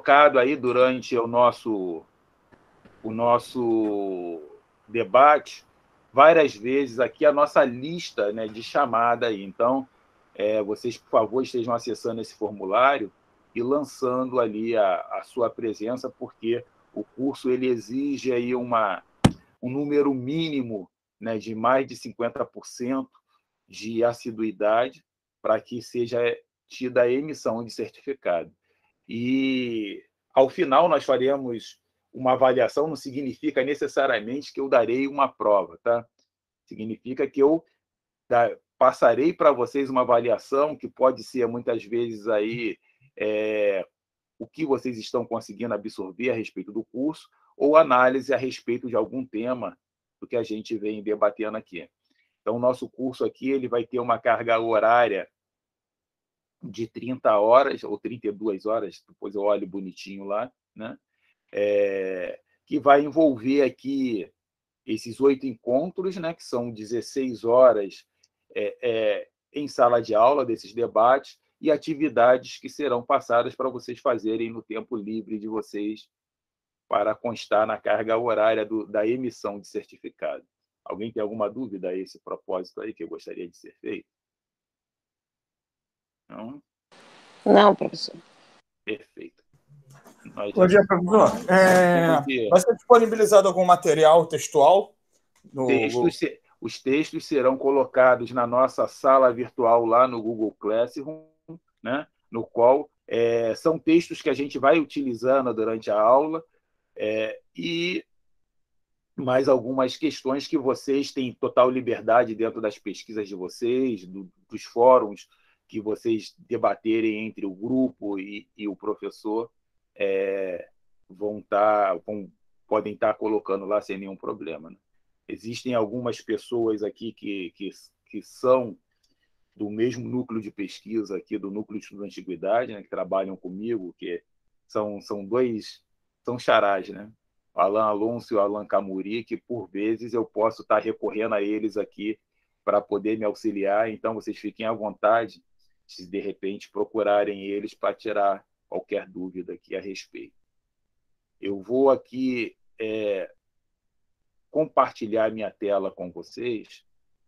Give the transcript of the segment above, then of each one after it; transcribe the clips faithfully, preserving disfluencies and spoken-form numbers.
colocado aí durante o nosso, o nosso debate várias vezes aqui a nossa lista, né, de chamada aí. Então, é, vocês, por favor, estejam acessando esse formulário e lançando ali a, a sua presença, porque o curso ele exige aí uma, um número mínimo, né, de mais de cinquenta por cento de assiduidade para que seja tida a emissão de certificado. E, ao final, nós faremos uma avaliação, não significa necessariamente que eu darei uma prova, tá? Significa que eu passarei para vocês uma avaliação que pode ser, muitas vezes, aí, é, o que vocês estão conseguindo absorver a respeito do curso ou análise a respeito de algum tema do que a gente vem debatendo aqui. Então, o nosso curso aqui ele vai ter uma carga horária de trinta horas ou trinta e duas horas, depois eu olho bonitinho lá, né? É, que vai envolver aqui esses oito encontros, né, que são dezesseis horas é, é, em sala de aula desses debates e atividades que serão passadas para vocês fazerem no tempo livre de vocês para constar na carga horária do, da emissão de certificado. Alguém tem alguma dúvida a esse propósito aí que eu gostaria de ser feito? Não? Não, professor. Perfeito. Nós Bom dia, professor. É, dia. Vai ser disponibilizado algum material textual? No... Textos, os textos serão colocados na nossa sala virtual lá no Google Classroom, né? No qual é, são textos que a gente vai utilizando durante a aula é, e mais algumas questões que vocês têm total liberdade dentro das pesquisas de vocês, do, dos fóruns que vocês debaterem entre o grupo e, e o professor, é, vão tá, vão, podem estar colocando lá sem nenhum problema, né? Existem algumas pessoas aqui que, que, que são do mesmo núcleo de pesquisa aqui, do núcleo de estudo da antiguidade, né, que trabalham comigo, que são, são dois, são xarás, né? O Alan Alonso e o Alan Camuri, que por vezes eu posso estar recorrendo a eles aqui para poder me auxiliar, então vocês fiquem à vontade se de repente procurarem eles para tirar qualquer dúvida aqui a respeito. Eu vou aqui é, compartilhar minha tela com vocês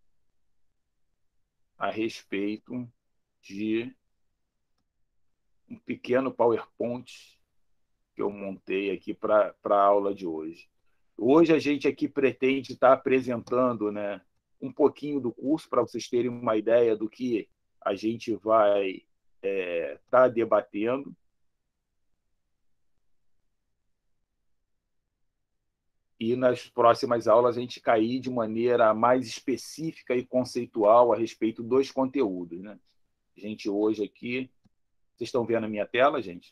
a respeito de um pequeno PowerPoint que eu montei aqui para a aula de hoje. Hoje a gente aqui pretende estar apresentando, né, um pouquinho do curso para vocês terem uma ideia do que a gente vai é, estar debatendo. E nas próximas aulas a gente cair de maneira mais específica e conceitual a respeito dos conteúdos, né? A gente hoje aqui... Vocês estão vendo a minha tela, gente?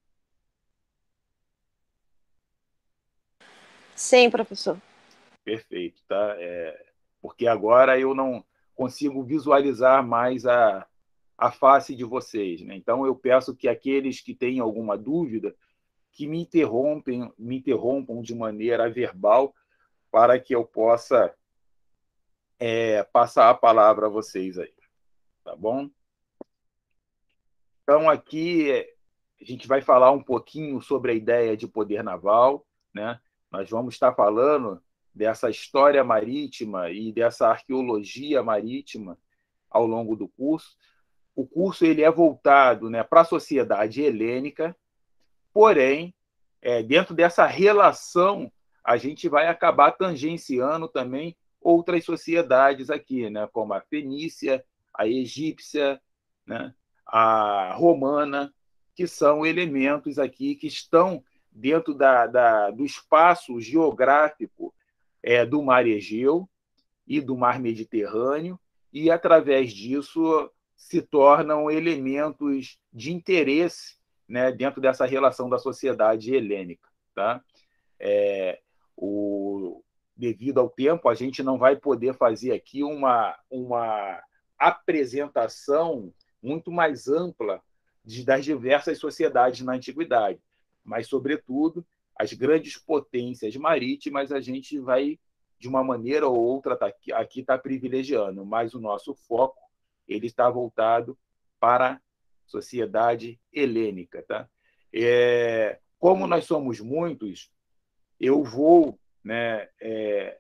Sim, professor. Perfeito, tá? É, porque agora eu não consigo visualizar mais a, a face de vocês, né? Então, eu peço que aqueles que têm alguma dúvida que me interrompem, me interrompam de maneira verbal para que eu possa é, passar a palavra a vocês aí, tá bom? Então, aqui a gente vai falar um pouquinho sobre a ideia de poder naval, né? Nós vamos estar falando dessa história marítima e dessa arqueologia marítima ao longo do curso. O curso ele é voltado, né, para a sociedade helênica, porém, é, dentro dessa relação, a gente vai acabar tangenciando também outras sociedades aqui, né, como a fenícia, a egípcia, né, a romana, que são elementos aqui que estão dentro da, da, do espaço geográfico é, do Mar Egeu e do Mar Mediterrâneo, e, através disso, se tornam elementos de interesse, né, dentro dessa relação da sociedade helênica. Tá? É, o, devido ao tempo, a gente não vai poder fazer aqui uma, uma apresentação muito mais ampla de, das diversas sociedades na antiguidade, mas, sobretudo, as grandes potências marítimas a gente vai, de uma maneira ou outra, tá aqui, aqui está privilegiando, mas o nosso foco ele está voltado para a sociedade helênica. Tá? é, como nós somos muitos, eu vou, né, é,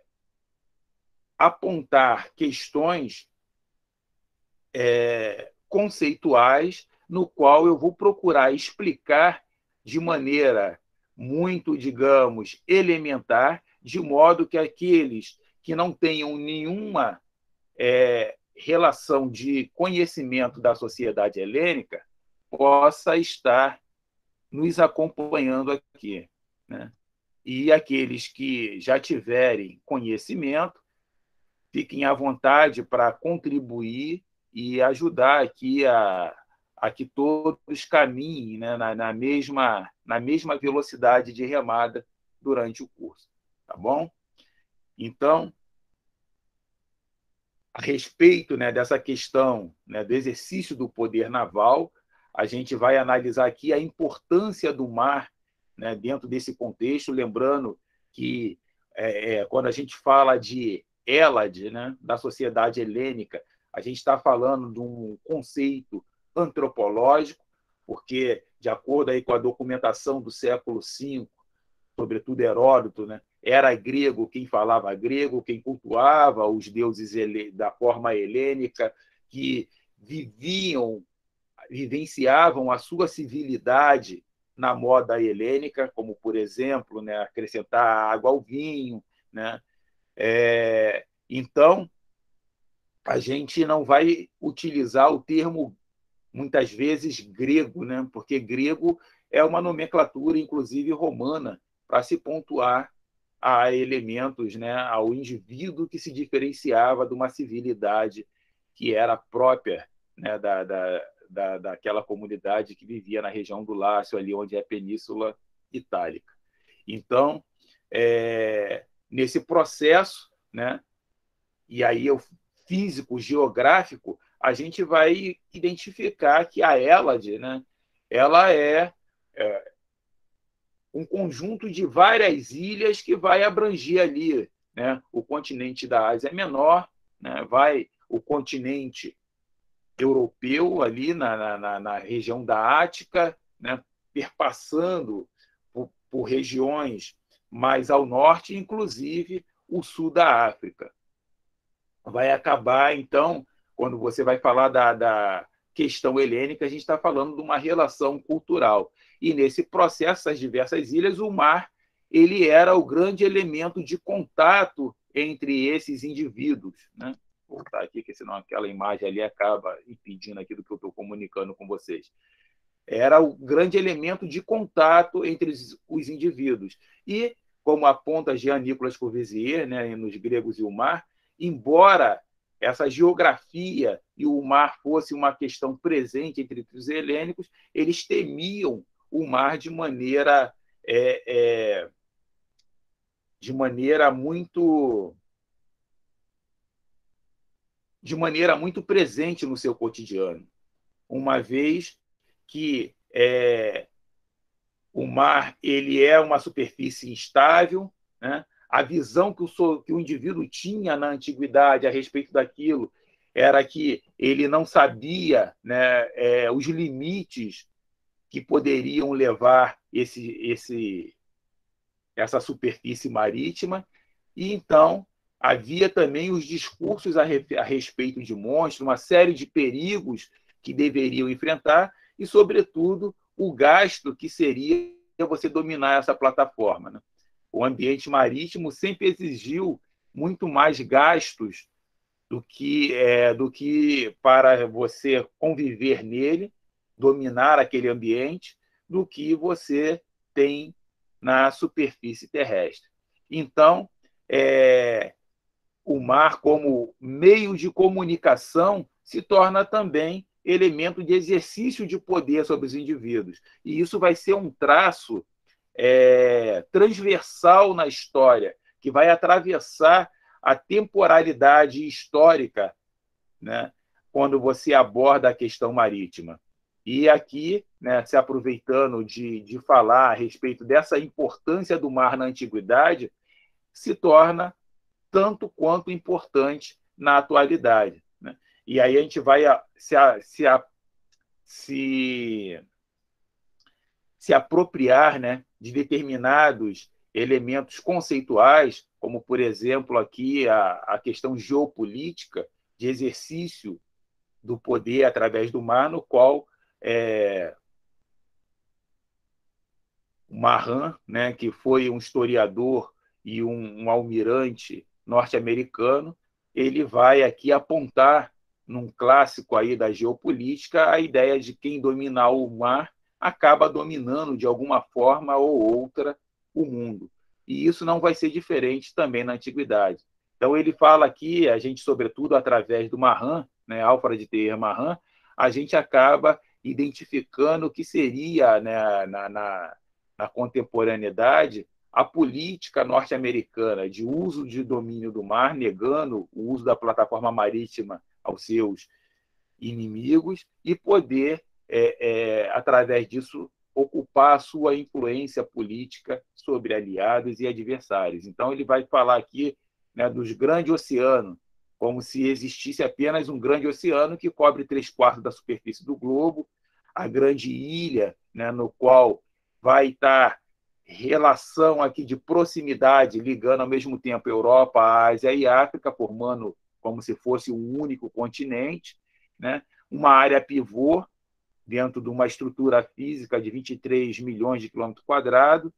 apontar questões é, conceituais, no qual eu vou procurar explicar de maneira muito, digamos, elementar, de modo que aqueles que não tenham nenhuma é, relação de conhecimento da sociedade helênica possa estar nos acompanhando aqui, né? E aqueles que já tiverem conhecimento, fiquem à vontade para contribuir e ajudar aqui a, a que todos caminhem, né, na, na, mesma, na mesma velocidade de remada durante o curso. Tá bom? Então, a respeito, né, dessa questão, né, do exercício do poder naval, a gente vai analisar aqui a importância do mar, né, dentro desse contexto, lembrando que é, é, quando a gente fala de Hélade, né, da sociedade helênica, a gente está falando de um conceito antropológico, porque, de acordo aí com a documentação do século cinco, sobretudo Heródoto, né, era grego quem falava grego, quem cultuava os deuses da forma helênica, que viviam, vivenciavam a sua civilidade na moda helênica, como, por exemplo, né, acrescentar água ao vinho, né? É, então, a gente não vai utilizar o termo, muitas vezes, grego, né? Porque grego é uma nomenclatura, inclusive, romana, para se pontuar a elementos, né, ao indivíduo que se diferenciava de uma civilidade que era própria, né, da, da, da, daquela comunidade que vivia na região do Lácio, ali onde é a Península Itálica. Então, é, nesse processo, né, e aí o físico, geográfico, a gente vai identificar que a Hélade, né, ela é, é um conjunto de várias ilhas que vai abranger ali, né, o continente da Ásia Menor, né, vai o continente europeu ali na, na, na região da Ática, né, perpassando por, por regiões mais ao norte, inclusive o sul da África. Vai acabar, então, quando você vai falar da, da questão helênica, a gente está falando de uma relação cultural. E, nesse processo, as diversas ilhas, o mar ele era o grande elemento de contato entre esses indivíduos, né? Vou voltar aqui, porque senão aquela imagem ali acaba impedindo aquilo que eu estou comunicando com vocês. Era o grande elemento de contato entre os indivíduos. E, como aponta Jean-Nicolas Courvoisier, né, nos Gregos e o Mar, embora essa geografia e o mar fosse uma questão presente entre os helênicos, eles temiam o mar de maneira, é, é, de maneira muito de maneira muito presente no seu cotidiano, uma vez que é, o mar ele é uma superfície instável, né? A visão que o, que o indivíduo tinha na antiguidade a respeito daquilo era que ele não sabia, né, é, os limites que poderiam levar esse, esse, essa superfície marítima, e então havia também os discursos a, re, a respeito de monstros, uma série de perigos que deveriam enfrentar e, sobretudo, o gasto que seria você dominar essa plataforma, né? O ambiente marítimo sempre exigiu muito mais gastos do que, é, do que para você conviver nele, dominar aquele ambiente, do que você tem na superfície terrestre. Então, é, o mar, como meio de comunicação, se torna também elemento de exercício de poder sobre os indivíduos. E isso vai ser um traço é, transversal na história, que vai atravessar a temporalidade histórica, né, quando você aborda a questão marítima. E aqui, né, se aproveitando de, de falar a respeito dessa importância do mar na antiguidade, se torna tanto quanto importante na atualidade, né? E aí a gente vai se, se, se se apropriar, né, de determinados elementos conceituais, como, por exemplo, aqui a, a questão geopolítica, de exercício do poder através do mar, no qual é, o Mahan, né, que foi um historiador e um, um almirante norte-americano, ele vai aqui apontar, num clássico aí da geopolítica, a ideia de quem dominar o mar acaba dominando, de alguma forma ou outra, o mundo. E isso não vai ser diferente também na antiguidade. Então, ele fala aqui, a gente, sobretudo, através do Mahan, né, Alfred Thayer Mahan, a gente acaba identificando o que seria, né, na, na, na contemporaneidade, a política norte-americana de uso de domínio do mar, negando o uso da plataforma marítima aos seus inimigos e poder, é, é, através disso, ocupar a sua influência política sobre aliados e adversários. Então, ele vai falar aqui, né, dos grandes oceanos, como se existisse apenas um grande oceano que cobre três quartos da superfície do globo, a grande ilha, né, no qual vai estar relação aqui de proximidade, ligando ao mesmo tempo Europa, Ásia e África, formando como se fosse um único continente, né? Uma área pivô dentro de uma estrutura física de vinte e três milhões de quilômetros quadrados,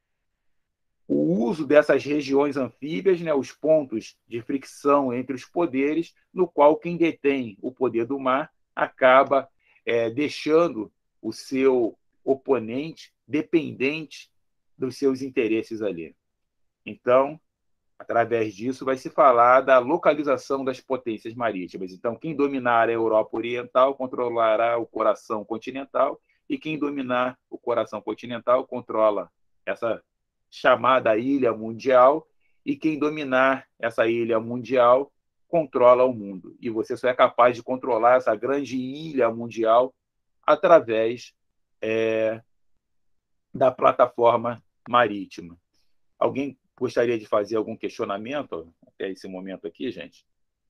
o uso dessas regiões anfíbias, né, os pontos de fricção entre os poderes, no qual quem detém o poder do mar acaba é, deixando o seu oponente dependente dos seus interesses ali. Então, através disso, vai se falar da localização das potências marítimas. Então, quem dominar a Europa Oriental controlará o coração continental, e quem dominar o coração continental controla essa chamada ilha mundial, e quem dominar essa ilha mundial controla o mundo. E você só é capaz de controlar essa grande ilha mundial através é, da plataforma marítima. Alguém gostaria de fazer algum questionamento até esse momento aqui, gente?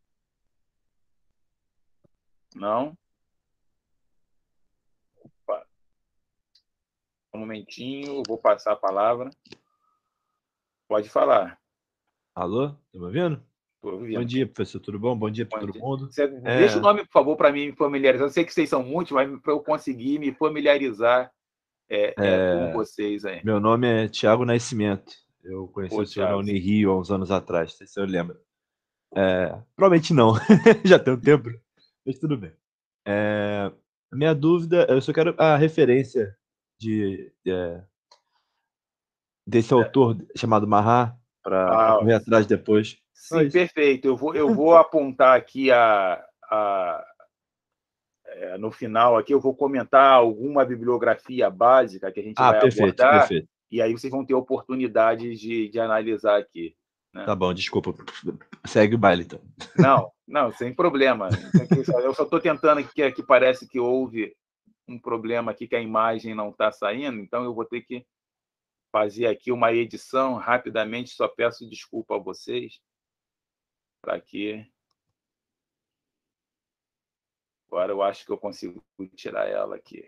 Não? Opa. Um momentinho, eu vou passar a palavra. Pode falar. Alô? Tá me ouvindo? Estou ouvindo. Bom dia, professor. Tudo bom? Bom dia para todo dia. mundo. Você, é... Deixa o nome, por favor, para mim me familiarizar. Eu sei que vocês são muitos, mas para eu conseguir me familiarizar é, é... É, com vocês aí. Meu nome é Tiago Nascimento. Eu conheci Pô, o senhor Thiago. na Unirio há uns anos atrás, não sei se eu lembro. É, provavelmente não, já tem um tempo, mas tudo bem. É, minha dúvida, eu só quero a referência de, de desse autor chamado Mahan, para ah, correr atrás depois. Sim, perfeito. Eu vou, eu vou apontar aqui a, a, é, no final aqui, eu vou comentar alguma bibliografia básica que a gente ah, vai perfeito, abordar, perfeito. E aí vocês vão ter oportunidade de, de analisar aqui. Né? Tá bom, desculpa. Segue o baile, então. Não, não, sem problema. Eu só estou tentando aqui, que parece que houve um problema aqui, que a imagem não está saindo, então eu vou ter que fazer aqui uma edição rapidamente, só peço desculpa a vocês, para que... Agora eu acho que eu consigo tirar ela aqui.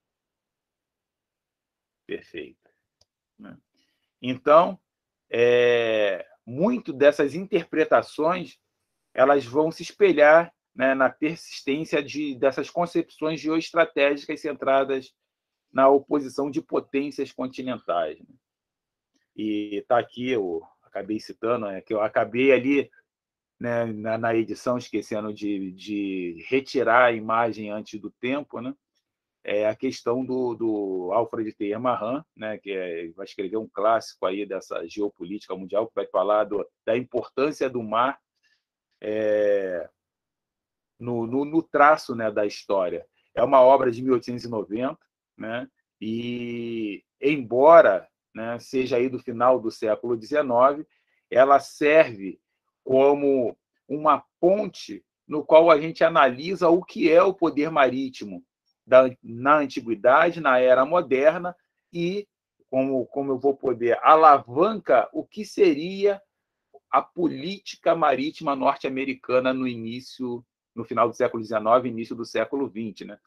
Perfeito. Então, é, muito dessas interpretações elas vão se espelhar, né, na persistência de, dessas concepções geoestratégicas centradas na oposição de potências continentais. Né? E está aqui, eu acabei citando, é, que eu acabei ali, né, na, na edição, esquecendo de, de retirar a imagem antes do tempo, né? É a questão do, do Alfred Thayer Mahan, né, que é, vai escrever um clássico aí dessa geopolítica mundial, que vai falar do, da importância do mar é, no, no, no traço, né, da história. É uma obra de mil oitocentos e noventa, né, e, embora, né, seja aí do final do século dezenove, ela serve como uma ponte no qual a gente analisa o que é o poder marítimo da, na antiguidade, na era moderna, e como, como eu vou poder alavanca o que seria a política marítima norte-americana no início, no final do século dezenove, início do século vinte, né?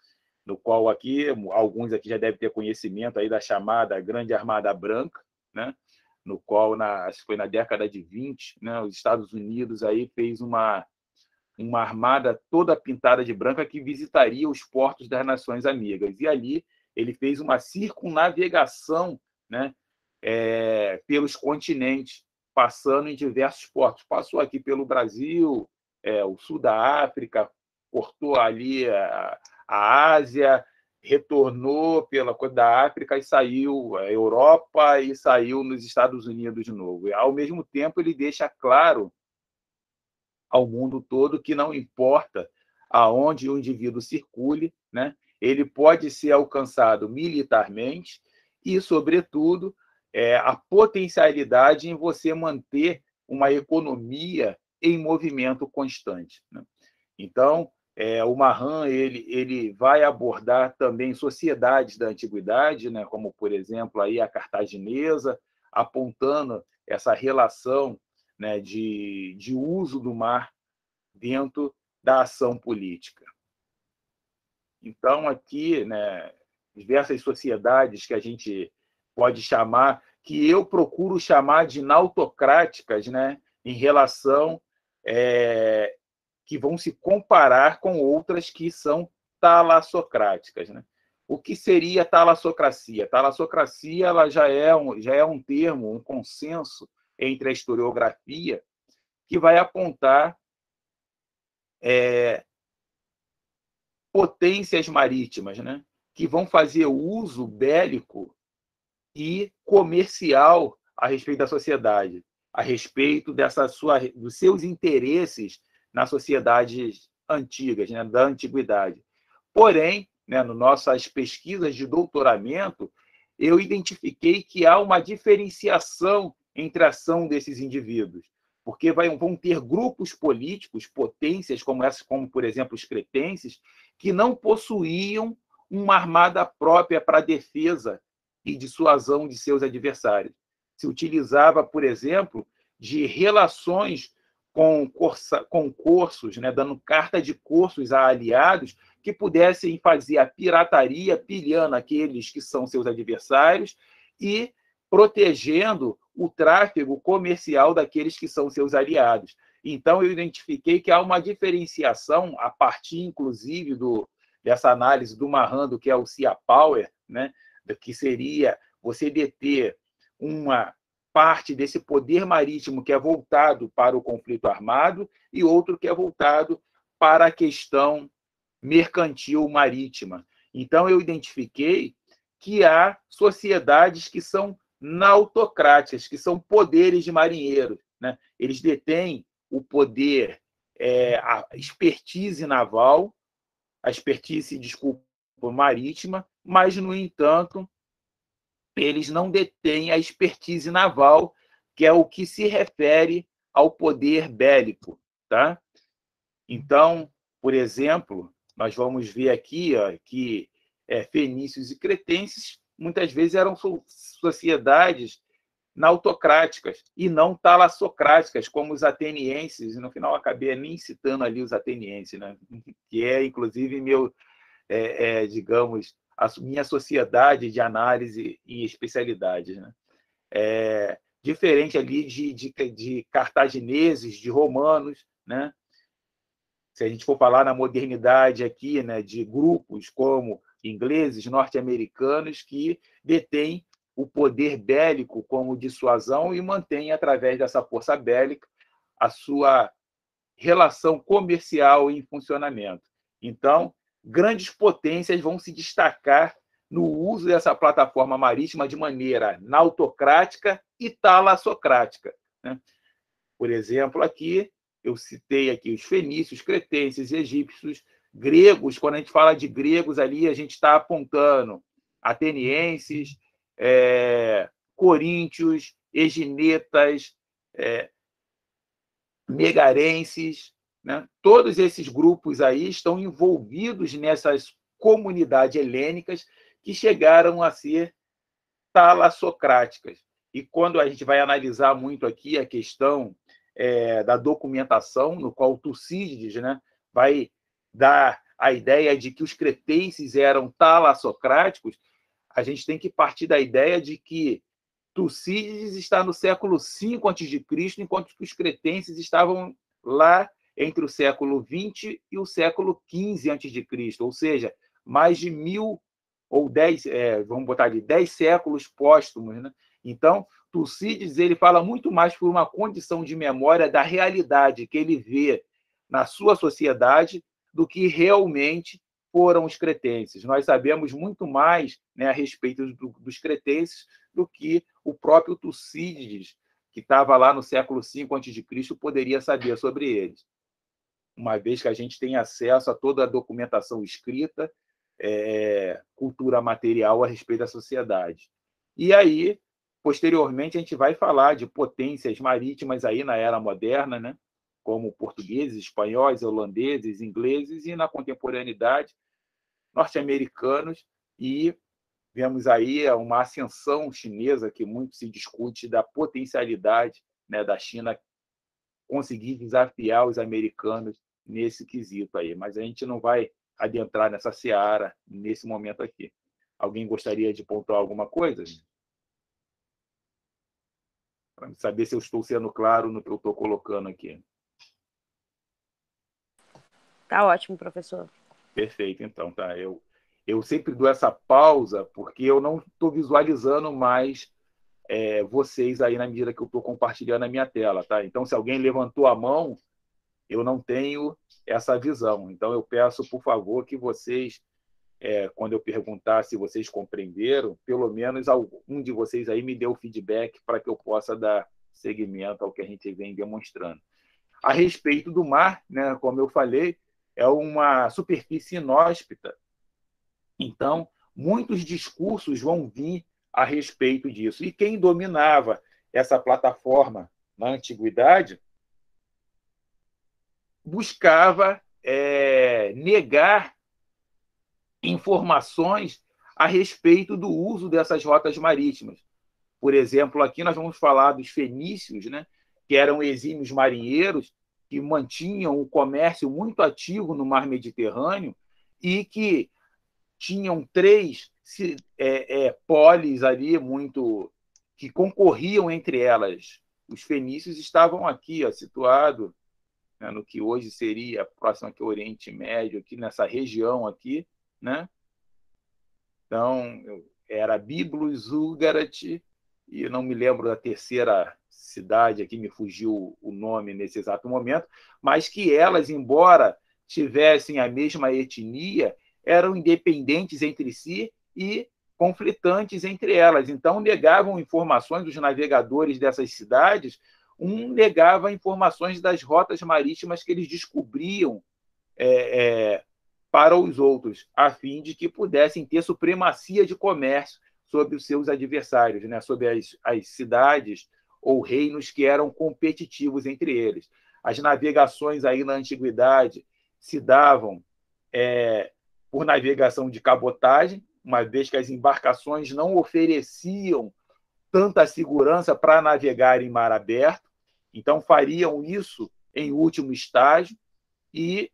no qual aqui, alguns aqui já devem ter conhecimento aí da chamada Grande Armada Branca, né? No qual, na, acho que foi na década de vinte, né, os Estados Unidos aí fez uma, uma armada toda pintada de branca que visitaria os portos das Nações Amigas. E ali ele fez uma circunnavegação, né, é, pelos continentes, passando em diversos portos. Passou aqui pelo Brasil, é, o sul da África, cortou ali a, a Ásia, retornou pela coisa da África e saiu a Europa e saiu nos Estados Unidos de novo. E, ao mesmo tempo, ele deixa claro ao mundo todo que não importa aonde o indivíduo circule, né, ele pode ser alcançado militarmente e, sobretudo, é, a potencialidade em você manter uma economia em movimento constante, né? Então, é, o Mahan ele, ele vai abordar também sociedades da antiguidade, né, como, por exemplo, aí a cartaginesa, apontando essa relação, né, de, de uso do mar dentro da ação política. Então, aqui, né, diversas sociedades que a gente pode chamar, que eu procuro chamar de nautocráticas, né, em relação... É, que vão se comparar com outras que são talassocráticas, né? O que seria talassocracia? Talassocracia ela já, é um, já é um termo, um consenso entre a historiografia que vai apontar é, potências marítimas, né, que vão fazer uso bélico e comercial a respeito da sociedade, a respeito dessa sua, dos seus interesses nas sociedades antigas, né, da antiguidade. Porém, né, nas nossas pesquisas de doutoramento, eu identifiquei que há uma diferenciação entre a ação desses indivíduos, porque vai, vão ter grupos políticos, potências como essas, como, por exemplo, os cretenses, que não possuíam uma armada própria para a defesa e dissuasão de seus adversários. Se utilizava, por exemplo, de relações com concursos, né, dando carta de cursos a aliados que pudessem fazer a pirataria, pilhando aqueles que são seus adversários e protegendo o tráfego comercial daqueles que são seus aliados. Então, eu identifiquei que há uma diferenciação, a partir, inclusive, do, dessa análise do Mahan, que é o Sea Power, né, que seria você deter uma parte desse poder marítimo que é voltado para o conflito armado e outro que é voltado para a questão mercantil marítima. Então, eu identifiquei que há sociedades que são nautocráticas, que são poderes de marinheiros, né? Eles detêm o poder, é, a expertise naval, a expertise, desculpa, marítima, mas, no entanto, eles não detêm a expertise naval, que é o que se refere ao poder bélico, tá? Então, por exemplo, nós vamos ver aqui, ó, que é, fenícios e cretenses muitas vezes eram sociedades nautocráticas e não talassocráticas, como os atenienses. No final, acabei nem citando ali os atenienses, né? Que é, inclusive, meu, é, é, digamos, a minha sociedade de análise e especialidades, né? É, diferente ali de, de, de cartagineses, de romanos, né? Se a gente for falar na modernidade aqui, né, de grupos como ingleses, norte-americanos, que detêm o poder bélico como dissuasão e mantêm, através dessa força bélica, a sua relação comercial em funcionamento. Então, grandes potências vão se destacar no uso dessa plataforma marítima de maneira nautocrática e talassocrática, né? Por exemplo, aqui, eu citei aqui os fenícios, cretenses, egípcios, gregos. Quando a gente fala de gregos ali, a gente está apontando atenienses, é, coríntios, eginetas, é, megarenses, né? Todos esses grupos aí estão envolvidos nessas comunidades helênicas que chegaram a ser talassocráticas. E quando a gente vai analisar muito aqui a questão é, da documentação, no qual Tucídides, né, vai dar a ideia de que os cretenses eram talassocráticos, a gente tem que partir da ideia de que Tucídides está no século cinco antes de Cristo, enquanto que os cretenses estavam lá entre o século vinte e o século quinze antes de Cristo, ou seja, mais de mil ou dez, é, vamos botar de dez séculos póstumos, né? Então, Tucídides ele fala muito mais por uma condição de memória da realidade que ele vê na sua sociedade do que realmente foram os cretenses. Nós sabemos muito mais, né, a respeito do, dos cretenses do que o próprio Tucídides, que estava lá no século cinco antes de Cristo, poderia saber sobre eles, uma vez que a gente tem acesso a toda a documentação escrita, é, cultura material a respeito da sociedade. E aí, posteriormente, a gente vai falar de potências marítimas aí na era moderna, né? Como portugueses, espanhóis, holandeses, ingleses, e na contemporaneidade, norte-americanos, e vemos aí uma ascensão chinesa, que muito se discute da potencialidade, né, da China conseguir desafiar os americanos nesse quesito aí. Mas a gente não vai adentrar nessa seara nesse momento aqui. Alguém gostaria de pontuar alguma coisa? Para saber se eu estou sendo claro no que eu estou colocando aqui. Tá ótimo, professor. Perfeito, então, tá. Eu, eu sempre dou essa pausa porque eu não estou visualizando mais é, vocês aí na medida que eu estou compartilhando a minha tela, tá? Então, se alguém levantou a mão, eu não tenho essa visão. Então, eu peço, por favor, que vocês, é, quando eu perguntar se vocês compreenderam, pelo menos algum de vocês aí me dê o feedback para que eu possa dar seguimento ao que a gente vem demonstrando. A respeito do mar, né, como eu falei, é uma superfície inóspita. Então, muitos discursos vão vir a respeito disso. E quem dominava essa plataforma na antiguidade buscava é, negar informações a respeito do uso dessas rotas marítimas. Por exemplo, aqui nós vamos falar dos fenícios, né, que eram exímios marinheiros que mantinham o comércio muito ativo no mar Mediterrâneo e que tinham três é, é, polis ali muito que concorriam entre elas. Os fenícios estavam aqui, ó, situado, né, no que hoje seria próximo aqui ao Oriente Médio, aqui nessa região aqui, né? Então, era Byblos, Ugarat, e eu não me lembro da terceira cidade, aqui me fugiu o nome nesse exato momento, mas que elas, embora tivessem a mesma etnia, eram independentes entre si e conflitantes entre elas. Então, negavam informações dos navegadores dessas cidades, um negava informações das rotas marítimas que eles descobriam é, é, para os outros, a fim de que pudessem ter supremacia de comércio sobre os seus adversários, né? Sobre as, as cidades ou reinos que eram competitivos entre eles. As navegações aí na antiguidade se davam é, por navegação de cabotagem, uma vez que as embarcações não ofereciam tanta segurança para navegar em mar aberto, então fariam isso em último estágio e,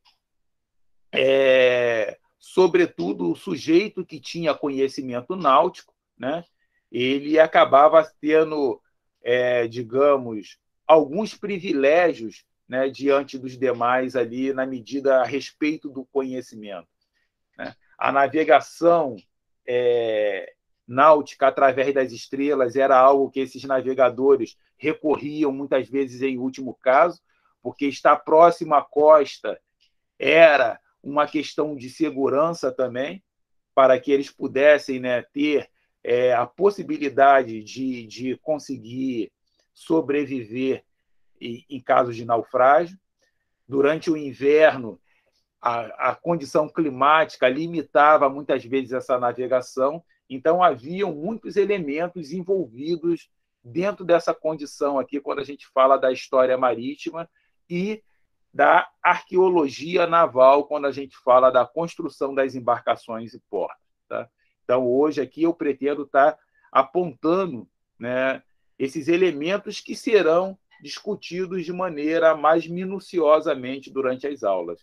é, sobretudo, o sujeito que tinha conhecimento náutico, né, ele acabava tendo, é, digamos, alguns privilégios, né, diante dos demais ali na medida a respeito do conhecimento, né? A navegação é, náutica através das estrelas era algo que esses navegadores recorriam muitas vezes em último caso, porque estar próximo à costa era uma questão de segurança também, para que eles pudessem, né, ter é, a possibilidade de, de conseguir sobreviver em, em casos de naufrágio. Durante o inverno, a, a condição climática limitava muitas vezes essa navegação, então haviam muitos elementos envolvidos dentro dessa condição aqui, quando a gente fala da história marítima e da arqueologia naval, quando a gente fala da construção das embarcações e portos, tá? Então, hoje aqui eu pretendo estar apontando, né, esses elementos que serão discutidos de maneira mais minuciosamente durante as aulas.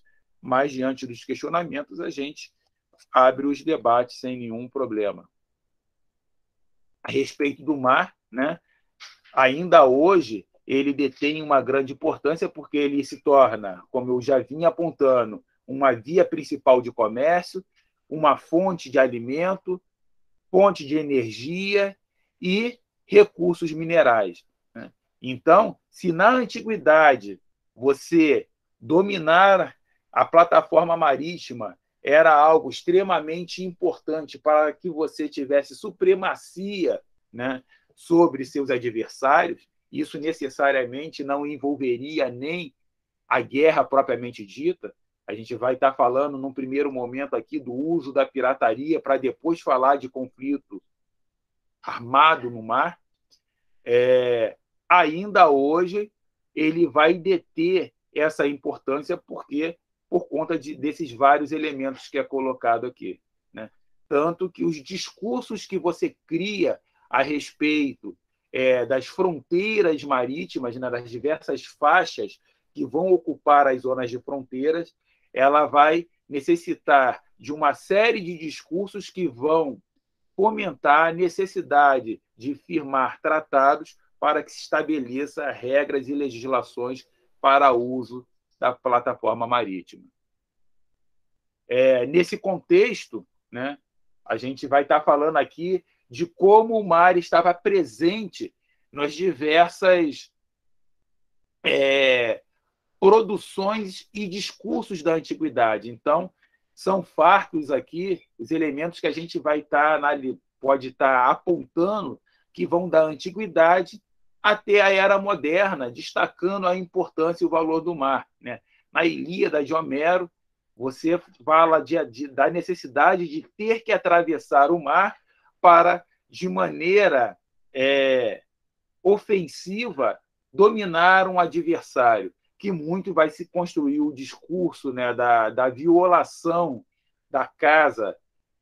mas, diante dos questionamentos, a gente abre os debates sem nenhum problema. A respeito do mar, né, ainda hoje, ele detém uma grande importância porque ele se torna, como eu já vinha apontando, uma via principal de comércio, uma fonte de alimento, fonte de energia e recursos minerais, né? Então, se na antiguidade você dominar a plataforma marítima era algo extremamente importante para que você tivesse supremacia, né, sobre seus adversários, isso necessariamente não envolveria nem a guerra propriamente dita. A gente vai estar falando, num primeiro momento aqui, do uso da pirataria, para depois falar de conflito armado no mar. É, ainda hoje, ele vai deter essa importância porque por conta de, desses vários elementos que é colocado aqui, né? Tanto que os discursos que você cria a respeito é, das fronteiras marítimas, né, das diversas faixas que vão ocupar as zonas de fronteiras, ela vai necessitar de uma série de discursos que vão fomentar a necessidade de firmar tratados para que se estabeleça regras e legislações para uso da plataforma marítima. É, nesse contexto, né, a gente vai estar falando aqui de como o mar estava presente nas diversas é, produções e discursos da antiguidade. Então, são fartos aqui os elementos que a gente vai estar, pode estar apontando, que vão da antiguidade até a era moderna, destacando a importância e o valor do mar, né? Na Ilíada de Homero, você fala de, de, da necessidade de ter que atravessar o mar para, de maneira é, ofensiva, dominar um adversário, que muito vai se construir o discurso, né, da, da violação da casa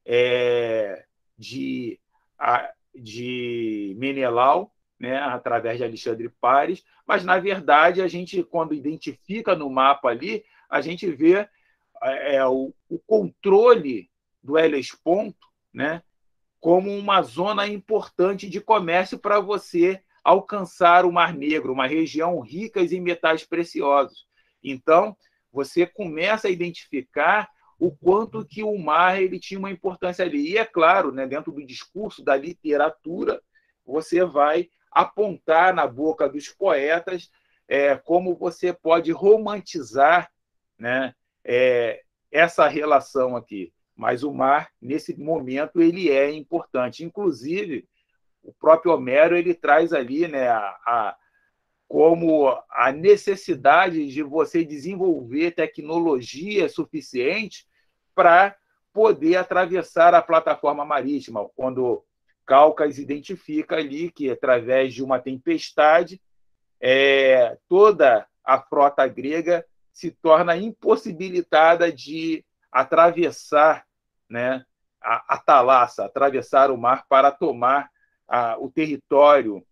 é, de, a, de Menelau, né, através de Alexandre Paris, mas, na verdade, a gente, quando identifica no mapa ali, a gente vê é, o, o controle do Helesponto, né, como uma zona importante de comércio para você alcançar o Mar Negro, uma região rica em metais preciosos. Então, você começa a identificar o quanto que o mar ele tinha uma importância ali. E, é claro, né, dentro do discurso da literatura, você vai apontar na boca dos poetas é, como você pode romantizar, né, é, essa relação aqui. Mas o mar, nesse momento, ele é importante. Inclusive, o próprio Homero ele traz ali, né, a, a, como a necessidade de você desenvolver tecnologia suficiente para poder atravessar a plataforma marítima, quando Calcas identifica ali que, através de uma tempestade, é, toda a frota grega se torna impossibilitada de atravessar, né, a, a Thalassa, atravessar o mar para tomar a, o território,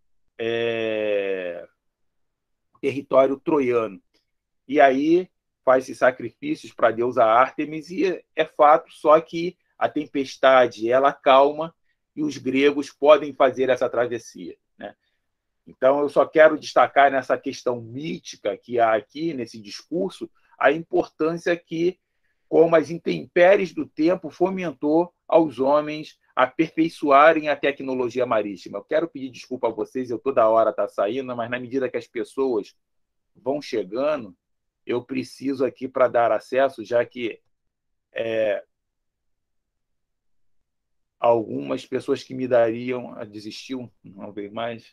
é, território troiano. E aí faz-se sacrifícios para a deusa Ártemis, e é fato só que a tempestade ela calma e os gregos podem fazer essa travessia, né? Então, eu só quero destacar nessa questão mítica que há aqui, nesse discurso, a importância que, como as intempéries do tempo, fomentou aos homens aperfeiçoarem a tecnologia marítima. Eu quero pedir desculpa a vocês, eu toda hora estou saindo, mas na medida que as pessoas vão chegando, eu preciso aqui para dar acesso, já que é, algumas pessoas que me dariam desistiu, não veio mais.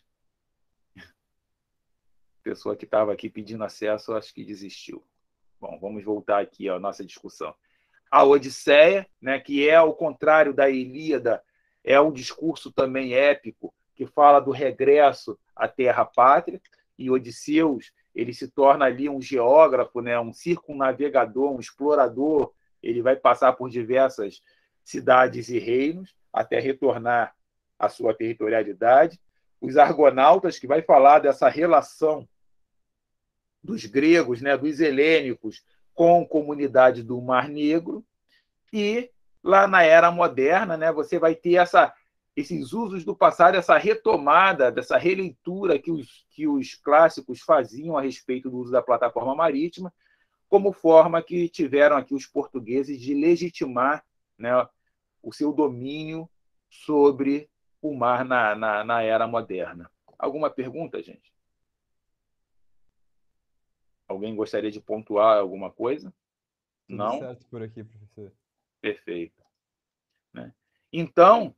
A pessoa que estava aqui pedindo acesso, acho que desistiu. Bom, vamos voltar aqui à nossa discussão. A Odisseia, né, que é ao contrário da Ilíada, é um discurso também épico que fala do regresso à terra-pátria, e Odisseus ele se torna ali um geógrafo, né, um circunnavegador, um explorador. Ele vai passar por diversas cidades e reinos até retornar à sua territorialidade. Os Argonautas, que vai falar dessa relação dos gregos, né, dos helênicos, com comunidade do Mar Negro, e lá na Era Moderna, né, você vai ter essa, esses usos do passado, essa retomada, dessa releitura que os, que os clássicos faziam a respeito do uso da plataforma marítima, como forma que tiveram aqui os portugueses de legitimar, né, o seu domínio sobre o mar na, na, na Era Moderna. Alguma pergunta, gente? Alguém gostaria de pontuar alguma coisa? Tudo Não? certo por aqui, professor. Perfeito. Né? Então,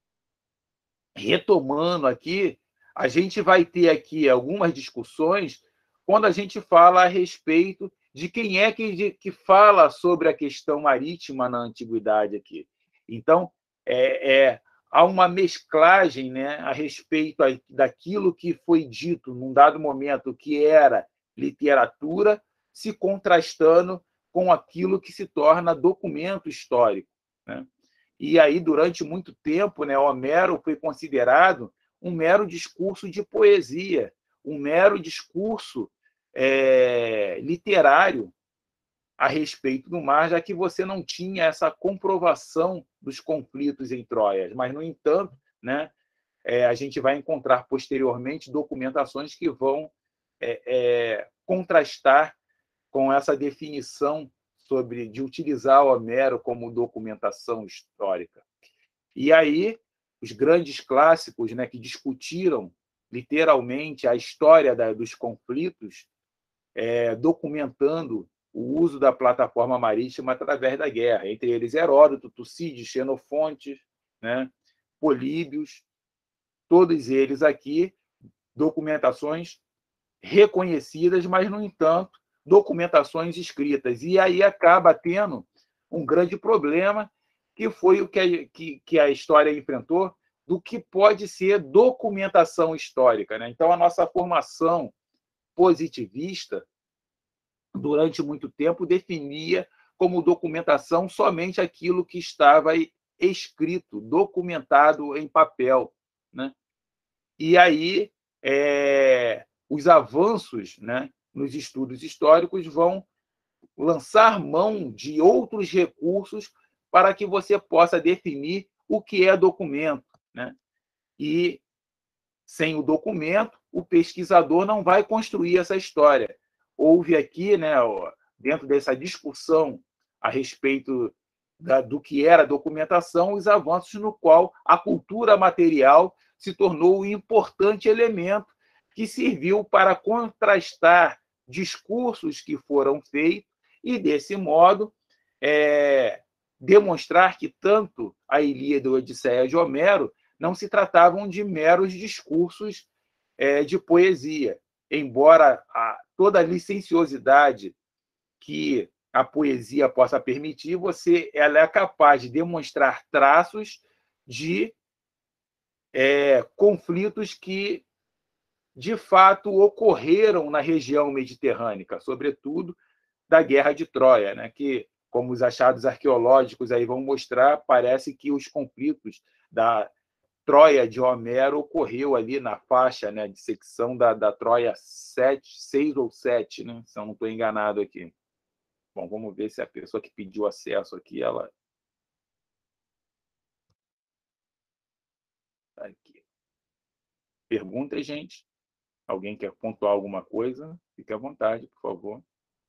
retomando aqui, a gente vai ter aqui algumas discussões quando a gente fala a respeito de quem é que, que fala sobre a questão marítima na antiguidade aqui. Então, é, é, há uma mesclagem, né, a respeito daquilo que foi dito num dado momento que era literatura, se contrastando com aquilo que se torna documento histórico, né? E aí, durante muito tempo, né, Homero foi considerado um mero discurso de poesia, um mero discurso é, literário a respeito do mar, já que você não tinha essa comprovação dos conflitos em Troia. Mas, no entanto, né, é, a gente vai encontrar posteriormente documentações que vão é, é, contrastar com essa definição sobre de utilizar Homero como documentação histórica. E aí, os grandes clássicos, né, que discutiram literalmente a história da, dos conflitos, é, documentando o uso da plataforma marítima através da guerra, entre eles Heródoto, Tucídides, Xenofonte, né, Políbios, todos eles aqui, documentações reconhecidas, mas, no entanto, documentações escritas. E aí acaba tendo um grande problema, que foi o que a, que, que a história enfrentou, do que pode ser documentação histórica, né? Então, a nossa formação positivista, durante muito tempo, definia como documentação somente aquilo que estava escrito, documentado em papel, né? E aí é, os avanços, né, nos estudos históricos vão lançar mão de outros recursos para que você possa definir o que é documento, né? E sem o documento, o pesquisador não vai construir essa história. Houve aqui, né, dentro dessa discussão a respeito da, do que era documentação, os avanços no qual a cultura material se tornou um importante elemento que serviu para contrastar discursos que foram feitos e, desse modo, é, demonstrar que tanto a Ilíada e a Odisseia de Homero não se tratavam de meros discursos é, de poesia, embora a, toda a licenciosidade que a poesia possa permitir, você, ela é capaz de demonstrar traços de é, conflitos que, de fato, ocorreram na região mediterrânea, sobretudo da Guerra de Troia, né? Que, como os achados arqueológicos aí vão mostrar, parece que os conflitos da Troia de Homero ocorreu ali na faixa, né, de secção da, da Troia sete, seis ou sete, né, se eu não estou enganado aqui. Bom, vamos ver se a pessoa que pediu acesso aqui, ela... Tá aqui. Pergunta, gente. Alguém quer pontuar alguma coisa? Fique à vontade, por favor.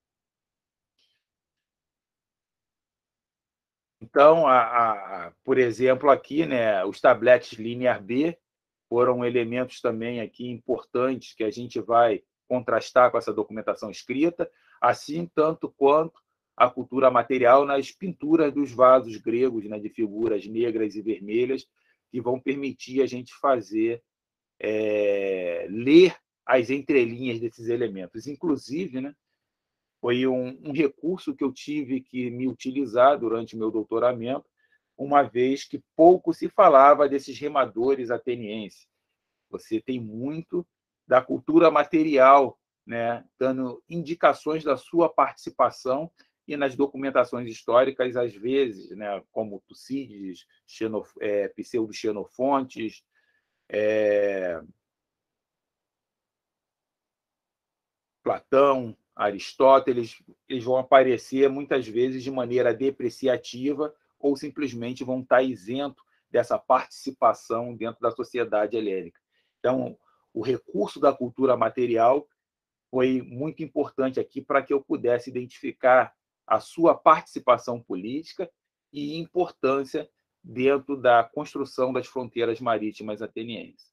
Então, a, a, por exemplo, aqui, né, os tabletes Linear B foram elementos também aqui importantes que a gente vai contrastar com essa documentação escrita, assim tanto quanto a cultura material nas pinturas dos vasos gregos, né, de figuras negras e vermelhas, que vão permitir a gente fazer, é, ler as entrelinhas desses elementos. Inclusive, né, foi um, um recurso que eu tive que me utilizar durante o meu doutoramento, uma vez que pouco se falava desses remadores atenienses. Você tem muito da cultura material, né, dando indicações da sua participação, e nas documentações históricas, às vezes, né, como Tucídides, Xenof é, Pseudo-Xenofontes, é, Platão, Aristóteles, eles vão aparecer muitas vezes de maneira depreciativa ou simplesmente vão estar isentos dessa participação dentro da sociedade helênica. Então, o recurso da cultura material foi muito importante aqui para que eu pudesse identificar a sua participação política e importância dentro da construção das fronteiras marítimas atenienses.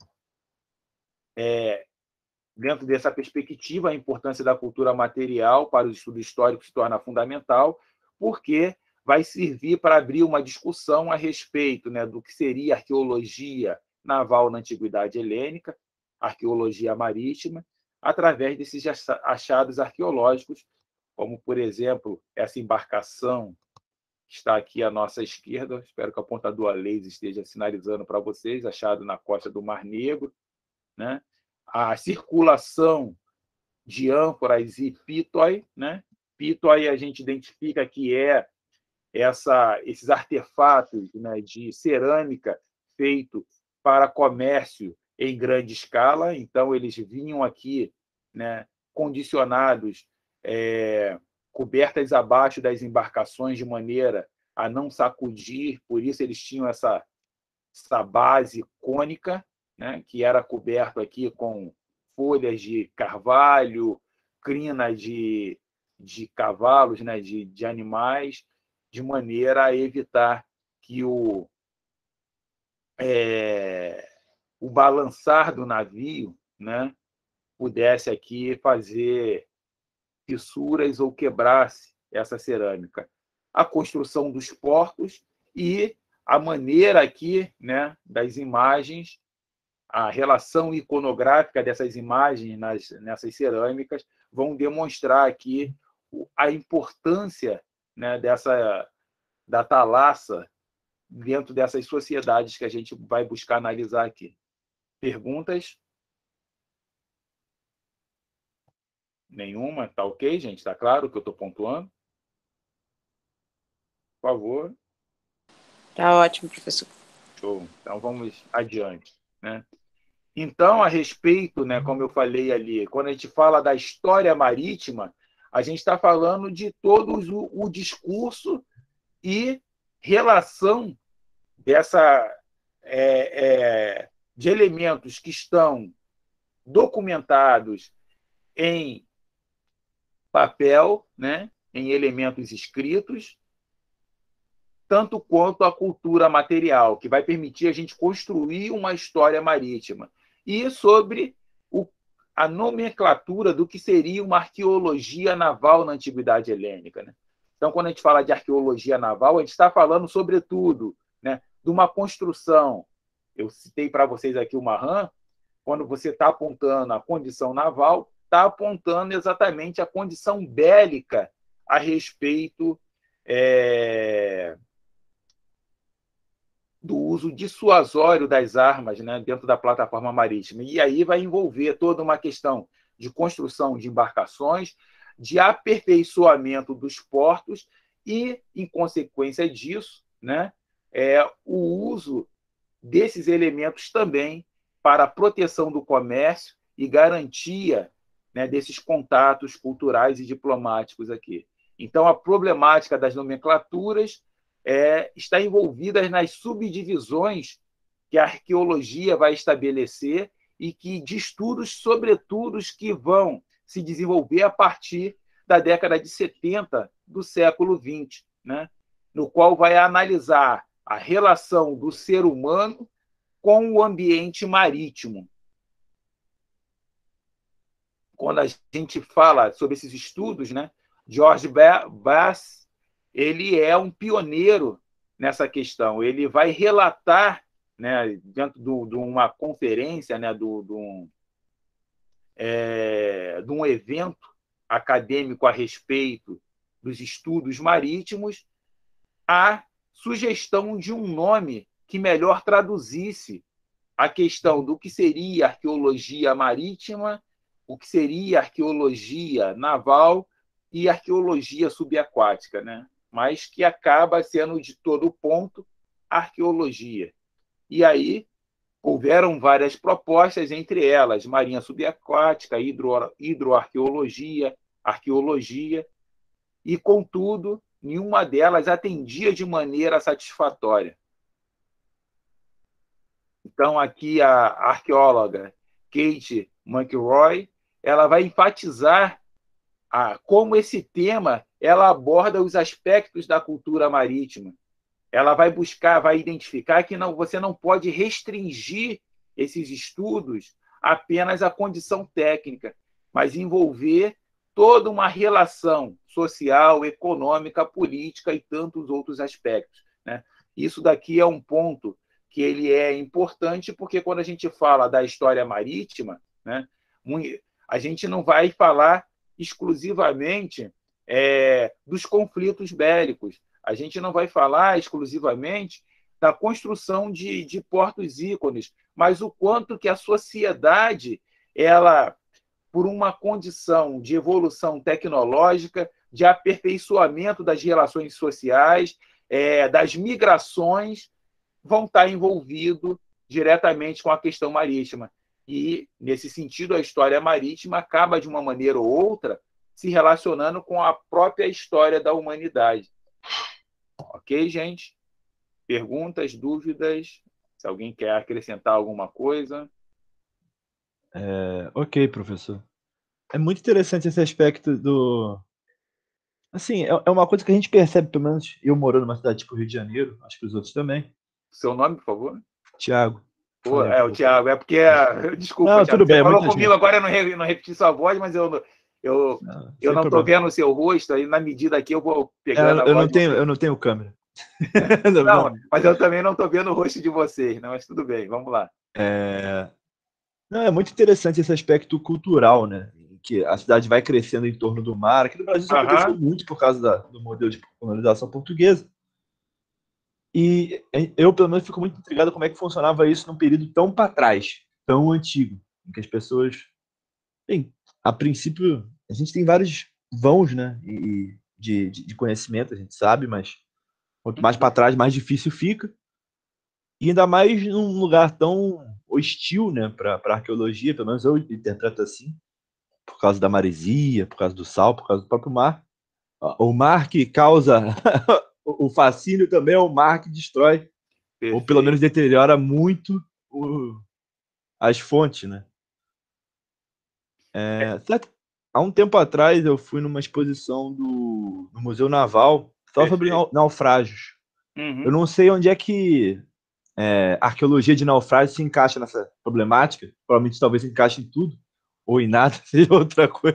É, dentro dessa perspectiva, a importância da cultura material para o estudo histórico se torna fundamental, porque vai servir para abrir uma discussão a respeito, né, do que seria arqueologia naval na Antiguidade Helênica, arqueologia marítima, através desses achados arqueológicos, como, por exemplo, essa embarcação que está aqui à nossa esquerda, espero que o apontador a laser esteja sinalizando para vocês, achado na costa do Mar Negro, né? A circulação de ânforas e pítoi, né? Pítoi a gente identifica que é essa, esses artefatos, né, de cerâmica feito para comércio em grande escala, então eles vinham aqui, né, condicionados, é, cobertas abaixo das embarcações de maneira a não sacudir, por isso eles tinham essa, essa base cônica, né, que era coberto aqui com folhas de carvalho, crina de, de cavalos, né, de, de animais, de maneira a evitar que o, é, o balançar do navio, né, pudesse aqui fazer fissuras ou quebrasse essa cerâmica. A construção dos portos e a maneira aqui, né, das imagens, a relação iconográfica dessas imagens nas, nessas cerâmicas vão demonstrar aqui a importância, né, dessa, da talaça dentro dessas sociedades que a gente vai buscar analisar aqui. Perguntas? Nenhuma? Tá ok, gente? Está claro o que eu estou pontuando? Por favor. Tá ótimo, professor. Show. Então, vamos adiante, né? Então, a respeito, né, como eu falei ali, quando a gente fala da história marítima, a gente está falando de todo o, o discurso e relação dessa, é, é, de elementos que estão documentados em papel, né, em elementos escritos, tanto quanto a cultura material, que vai permitir a gente construir uma história marítima. E sobre o, a nomenclatura do que seria uma arqueologia naval na Antiguidade Helênica, né? Então, quando a gente fala de arqueologia naval, a gente está falando, sobretudo, né, de uma construção. Eu citei para vocês aqui o Mahan, quando você está apontando a condição naval, está apontando exatamente a condição bélica a respeito é, do uso dissuasório das armas, né, dentro da plataforma marítima. E aí vai envolver toda uma questão de construção de embarcações, de aperfeiçoamento dos portos e, em consequência disso, né, é, o uso desses elementos também para a proteção do comércio e garantia, né, desses contatos culturais e diplomáticos aqui. Então, a problemática das nomenclaturas é, está envolvida nas subdivisões que a arqueologia vai estabelecer e que de estudos, sobretudo, os que vão se desenvolver a partir da década de setenta do século vinte, né, no qual vai analisar a relação do ser humano com o ambiente marítimo. Quando a gente fala sobre esses estudos, né, George Bass, ele é um pioneiro nessa questão. Ele vai relatar, né, dentro do, de uma conferência, né, do, do, é, de um evento acadêmico a respeito dos estudos marítimos, a sugestão de um nome que melhor traduzisse a questão do que seria arqueologia marítima, o que seria arqueologia naval e arqueologia subaquática, né? Mas que acaba sendo, de todo ponto, arqueologia. E aí houveram várias propostas, entre elas marinha subaquática, hidro, hidroarqueologia, arqueologia, e, contudo, nenhuma delas atendia de maneira satisfatória. Então, aqui a arqueóloga Kate McRoy, ela vai enfatizar a, como esse tema ela aborda os aspectos da cultura marítima. Ela vai buscar, vai identificar que não, você não pode restringir esses estudos apenas à condição técnica, mas envolver toda uma relação social, econômica, política e tantos outros aspectos, né? Isso daqui é um ponto que ele é importante, porque quando a gente fala da história marítima, né, a gente não vai falar exclusivamente é, dos conflitos bélicos, a gente não vai falar exclusivamente da construção de, de portos ícones, mas o quanto que a sociedade, ela, por uma condição de evolução tecnológica, de aperfeiçoamento das relações sociais, é, das migrações, vão estar envolvidos diretamente com a questão marítima. E, nesse sentido, a história marítima acaba, de uma maneira ou outra, se relacionando com a própria história da humanidade. Ok, gente? Perguntas, dúvidas? Se alguém quer acrescentar alguma coisa? É, ok, professor. É muito interessante esse aspecto do... Assim, é, é uma coisa que a gente percebe, pelo menos eu morando numa cidade tipo Rio de Janeiro, acho que os outros também. Seu nome, por favor? Tiago. Pô, é, o Tiago, é porque... Desculpa, não, Thiago, tudo você bem, falou muita comigo, gente. agora eu não, re, não repeti sua voz, mas eu, eu não, eu não estou vendo o seu rosto, aí na medida aqui eu vou pegando é, a eu voz. Não tenho, eu não tenho câmera. Não, mas eu também não estou vendo o rosto de vocês, não, mas tudo bem, vamos lá. É... Não, é muito interessante esse aspecto cultural, né? Que a cidade vai crescendo em torno do mar. Aqui no Brasil isso aconteceu muito por causa da, do modelo de colonização portuguesa. E eu, pelo menos, fico muito intrigado como é que funcionava isso num período tão para trás, tão antigo, em que as pessoas... Bem, a princípio, a gente tem vários vãos, né, e, de, de conhecimento, a gente sabe, mas quanto mais para trás, mais difícil fica. E ainda mais num lugar tão hostil, né, para a arqueologia, pelo menos eu interpreto assim, por causa da maresia, por causa do sal, por causa do próprio mar. O mar que causa o fascínio também é o mar que destrói, Perfeito. Ou pelo menos deteriora muito o, as fontes, né? É, certo? Há um tempo atrás eu fui numa exposição do, do Museu Naval só sobre naufrágios. Uhum. Eu não sei onde é que é, a arqueologia de naufrágio se encaixa nessa problemática. Provavelmente talvez encaixe em tudo, ou em nada, seja outra coisa.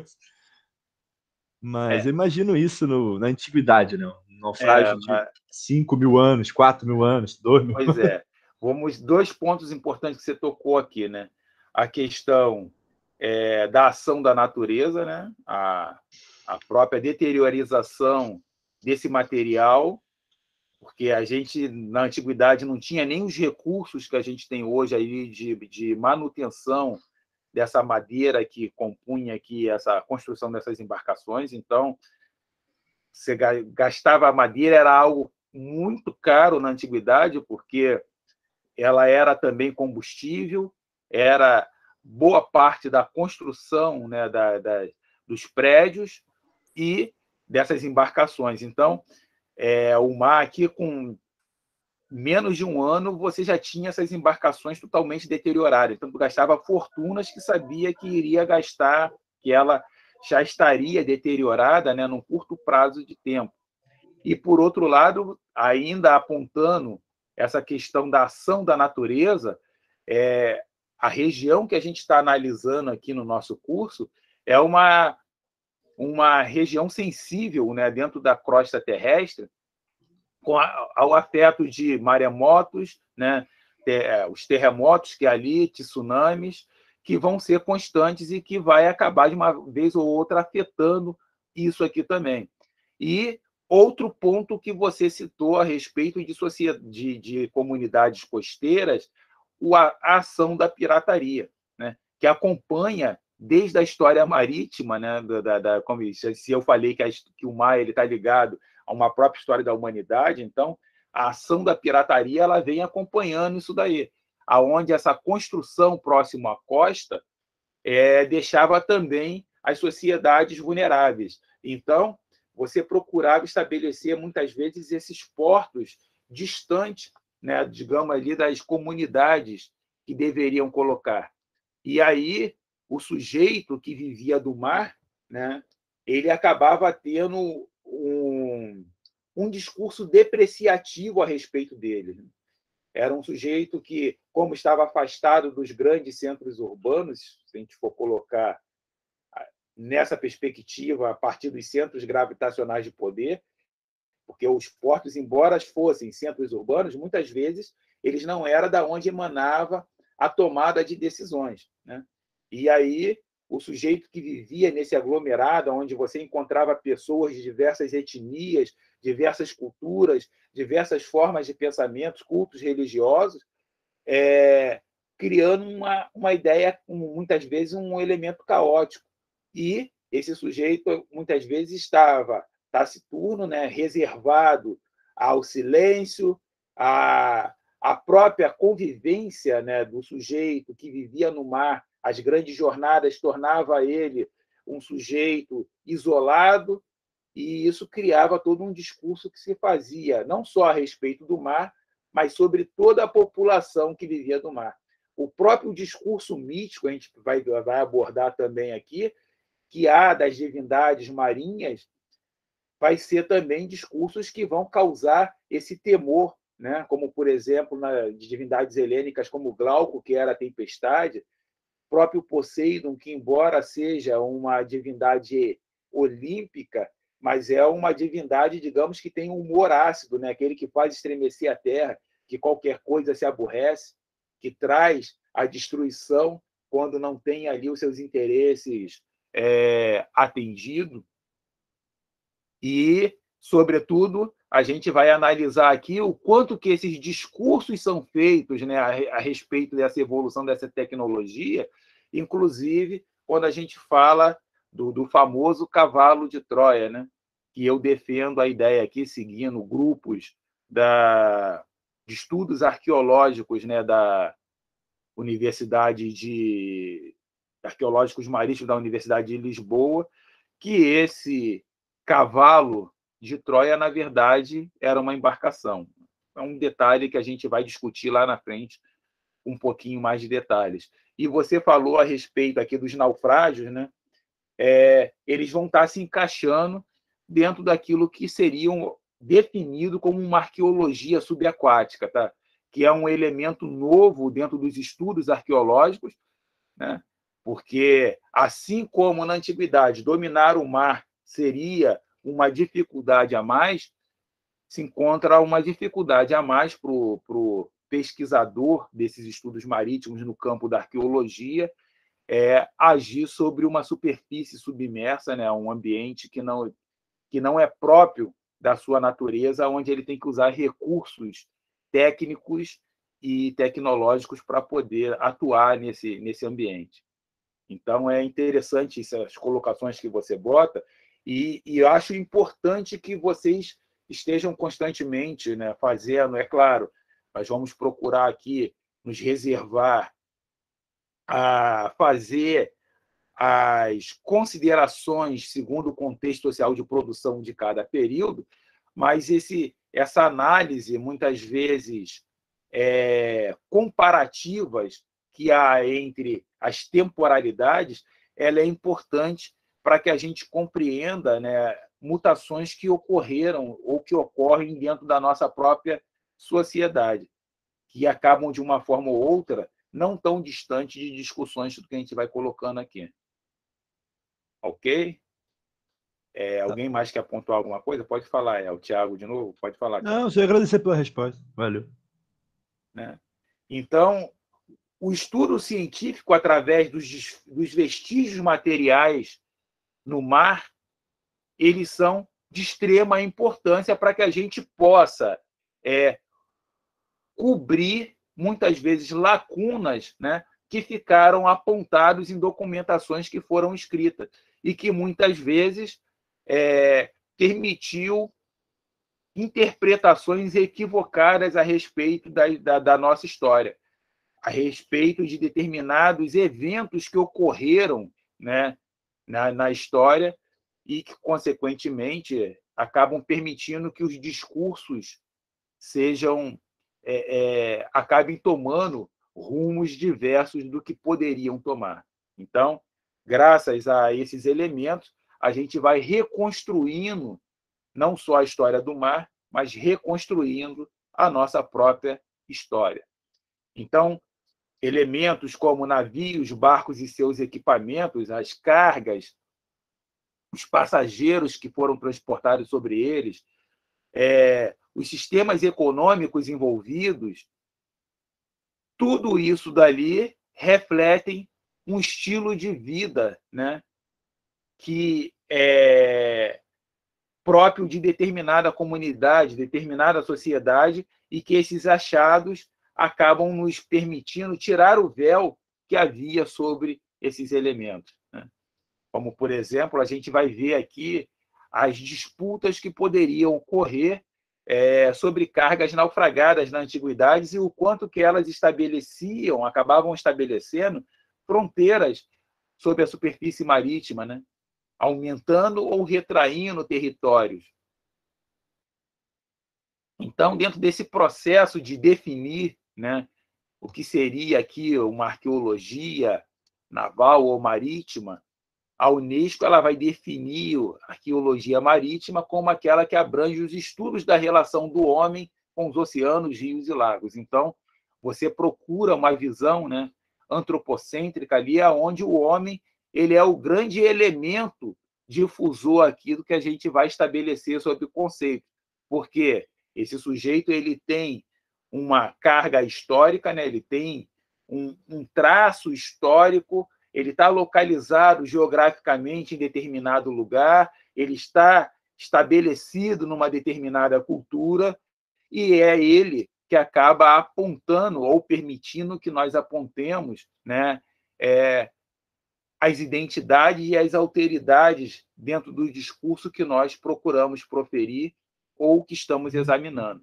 Mas é. eu imagino isso no, na antiguidade, né? Um naufrágio é, de cinco mil anos, quatro mil anos, dois mil Pois é. Vamos, dois pontos importantes que você tocou aqui, né? A questão é, da ação da natureza, né? A, a própria deteriorização desse material, porque a gente, na antiguidade, não tinha nem os recursos que a gente tem hoje aí de, de manutenção dessa madeira que compunha aqui essa construção dessas embarcações. Então, você gastava a madeira, era algo muito caro na antiguidade, porque ela era também combustível, era boa parte da construção, né, da, da, dos prédios e dessas embarcações. Então, é, o mar aqui, com menos de um ano, você já tinha essas embarcações totalmente deterioradas. Então, tu gastava fortunas que sabia que iria gastar, que ela já estaria deteriorada, né, num curto prazo de tempo. E, por outro lado, ainda apontando essa questão da ação da natureza, é, a região que a gente está analisando aqui no nosso curso é uma, uma região sensível, né, dentro da crosta terrestre, com a, ao afeto de maremotos, né, ter, os terremotos que ali, tsunamis, que vão ser constantes e que vai acabar de uma vez ou outra afetando isso aqui também. E outro ponto que você citou a respeito de, de, de comunidades costeiras, a, a ação da pirataria, né, que acompanha desde a história marítima, né, da, da, como se eu falei que, a, que o mar está ligado a uma própria história da humanidade, então a ação da pirataria ela vem acompanhando isso daí, aonde essa construção próximo à costa é, deixava também as sociedades vulneráveis. Então, você procurava estabelecer, muitas vezes, esses portos distantes, né, digamos, ali das comunidades que deveriam colocar. E aí, o sujeito que vivia do mar, né, ele acabava tendo um, um discurso depreciativo a respeito dele. Era um sujeito que, como estava afastado dos grandes centros urbanos, se a gente for colocar nessa perspectiva, a partir dos centros gravitacionais de poder, porque os portos, embora fossem centros urbanos, muitas vezes eles não eram da onde emanava a tomada de decisões, né? E aí o sujeito que vivia nesse aglomerado, onde você encontrava pessoas de diversas etnias, diversas culturas, diversas formas de pensamentos, cultos religiosos, é, criando uma, uma ideia, muitas vezes, um elemento caótico. E esse sujeito, muitas vezes, estava taciturno, né, reservado ao silêncio, à, à própria convivência, né, do sujeito que vivia no mar. As grandes jornadas tornava ele um sujeito isolado, e isso criava todo um discurso que se fazia, não só a respeito do mar, mas sobre toda a população que vivia do mar. O próprio discurso mítico, a gente vai, vai abordar também aqui, que há das divindades marinhas, vai ser também discursos que vão causar esse temor, né? Como, por exemplo, nas divindades helênicas, como Glauco, que era a tempestade, próprio Poseidon, que, embora seja uma divindade olímpica, mas é uma divindade, digamos, que tem um humor ácido, né? Aquele que faz estremecer a terra, que qualquer coisa se aborrece, que traz a destruição quando não tem ali os seus interesses é, atendidos. E, sobretudo, a gente vai analisar aqui o quanto que esses discursos são feitos, né, a respeito dessa evolução dessa tecnologia, inclusive quando a gente fala do, do famoso cavalo de Troia, né, que eu defendo a ideia aqui, seguindo grupos da, de estudos arqueológicos, né, da Universidade de Arqueológicos Marítimos da Universidade de Lisboa, que esse cavalo de Troia, na verdade, era uma embarcação. É um detalhe que a gente vai discutir lá na frente, um pouquinho mais de detalhes. E você falou a respeito aqui dos naufrágios, né? É, eles vão estar se encaixando dentro daquilo que seriam definido como uma arqueologia subaquática, tá? Que é um elemento novo dentro dos estudos arqueológicos, né? Porque, assim como na antiguidade dominar o mar seria uma dificuldade a mais, se encontra uma dificuldade a mais para o pesquisador desses estudos marítimos no campo da arqueologia, é agir sobre uma superfície submersa, né, um ambiente que não, que não é próprio da sua natureza, onde ele tem que usar recursos técnicos e tecnológicos para poder atuar nesse, nesse ambiente. Então, é interessante essas colocações que você bota, e, e eu acho importante que vocês estejam constantemente, né, fazendo, é claro, nós vamos procurar aqui nos reservar a fazer as considerações segundo o contexto social de produção de cada período, mas esse, essa análise, muitas vezes, é, comparativas que há entre as temporalidades, ela é importante para que a gente compreenda, né, mutações que ocorreram ou que ocorrem dentro da nossa própria sociedade, que acabam, de uma forma ou outra, não tão distante de discussões do que a gente vai colocando aqui. Ok? É, alguém mais quer pontuar alguma coisa? Pode falar. É o Tiago de novo? Pode falar. Thiago. Não, só agradecer pela resposta. Valeu. Né? Então, o estudo científico, através dos, dos vestígios materiais no mar, eles são de extrema importância para que a gente possa é, cobrir, muitas vezes, lacunas, né, que ficaram apontados em documentações que foram escritas e que, muitas vezes, é, permitiu interpretações equivocadas a respeito da, da, da nossa história, a respeito de determinados eventos que ocorreram, né, na, na história e que, consequentemente, acabam permitindo que os discursos sejam é, é, acabem tomando rumos diversos do que poderiam tomar. Então, graças a esses elementos, a gente vai reconstruindo não só a história do mar, mas reconstruindo a nossa própria história. Então, elementos como navios, barcos e seus equipamentos, as cargas, os passageiros que foram transportados sobre eles, é, os sistemas econômicos envolvidos, tudo isso dali refletem um estilo de vida, né, que é próprio de determinada comunidade, determinada sociedade, e que esses achados acabam nos permitindo tirar o véu que havia sobre esses elementos, né? Como, por exemplo, a gente vai ver aqui as disputas que poderiam ocorrer é, sobre cargas naufragadas na antiguidade e o quanto que elas estabeleciam, acabavam estabelecendo fronteiras sobre a superfície marítima, né? Aumentando ou retraindo territórios. Então, dentro desse processo de definir, né, o que seria aqui uma arqueologia naval ou marítima, a Unesco ela vai definir a arqueologia marítima como aquela que abrange os estudos da relação do homem com os oceanos, rios e lagos. Então, você procura uma visão, né, antropocêntrica ali, onde o homem ele é o grande elemento difusor aqui do que a gente vai estabelecer sobre o conceito. Porque esse sujeito ele tem uma carga histórica, né, ele tem um, um traço histórico, ele está localizado geograficamente em determinado lugar, ele está estabelecido numa determinada cultura, e é ele que acaba apontando ou permitindo que nós apontemos, né, é, as identidades e as alteridades dentro do discurso que nós procuramos proferir ou que estamos examinando.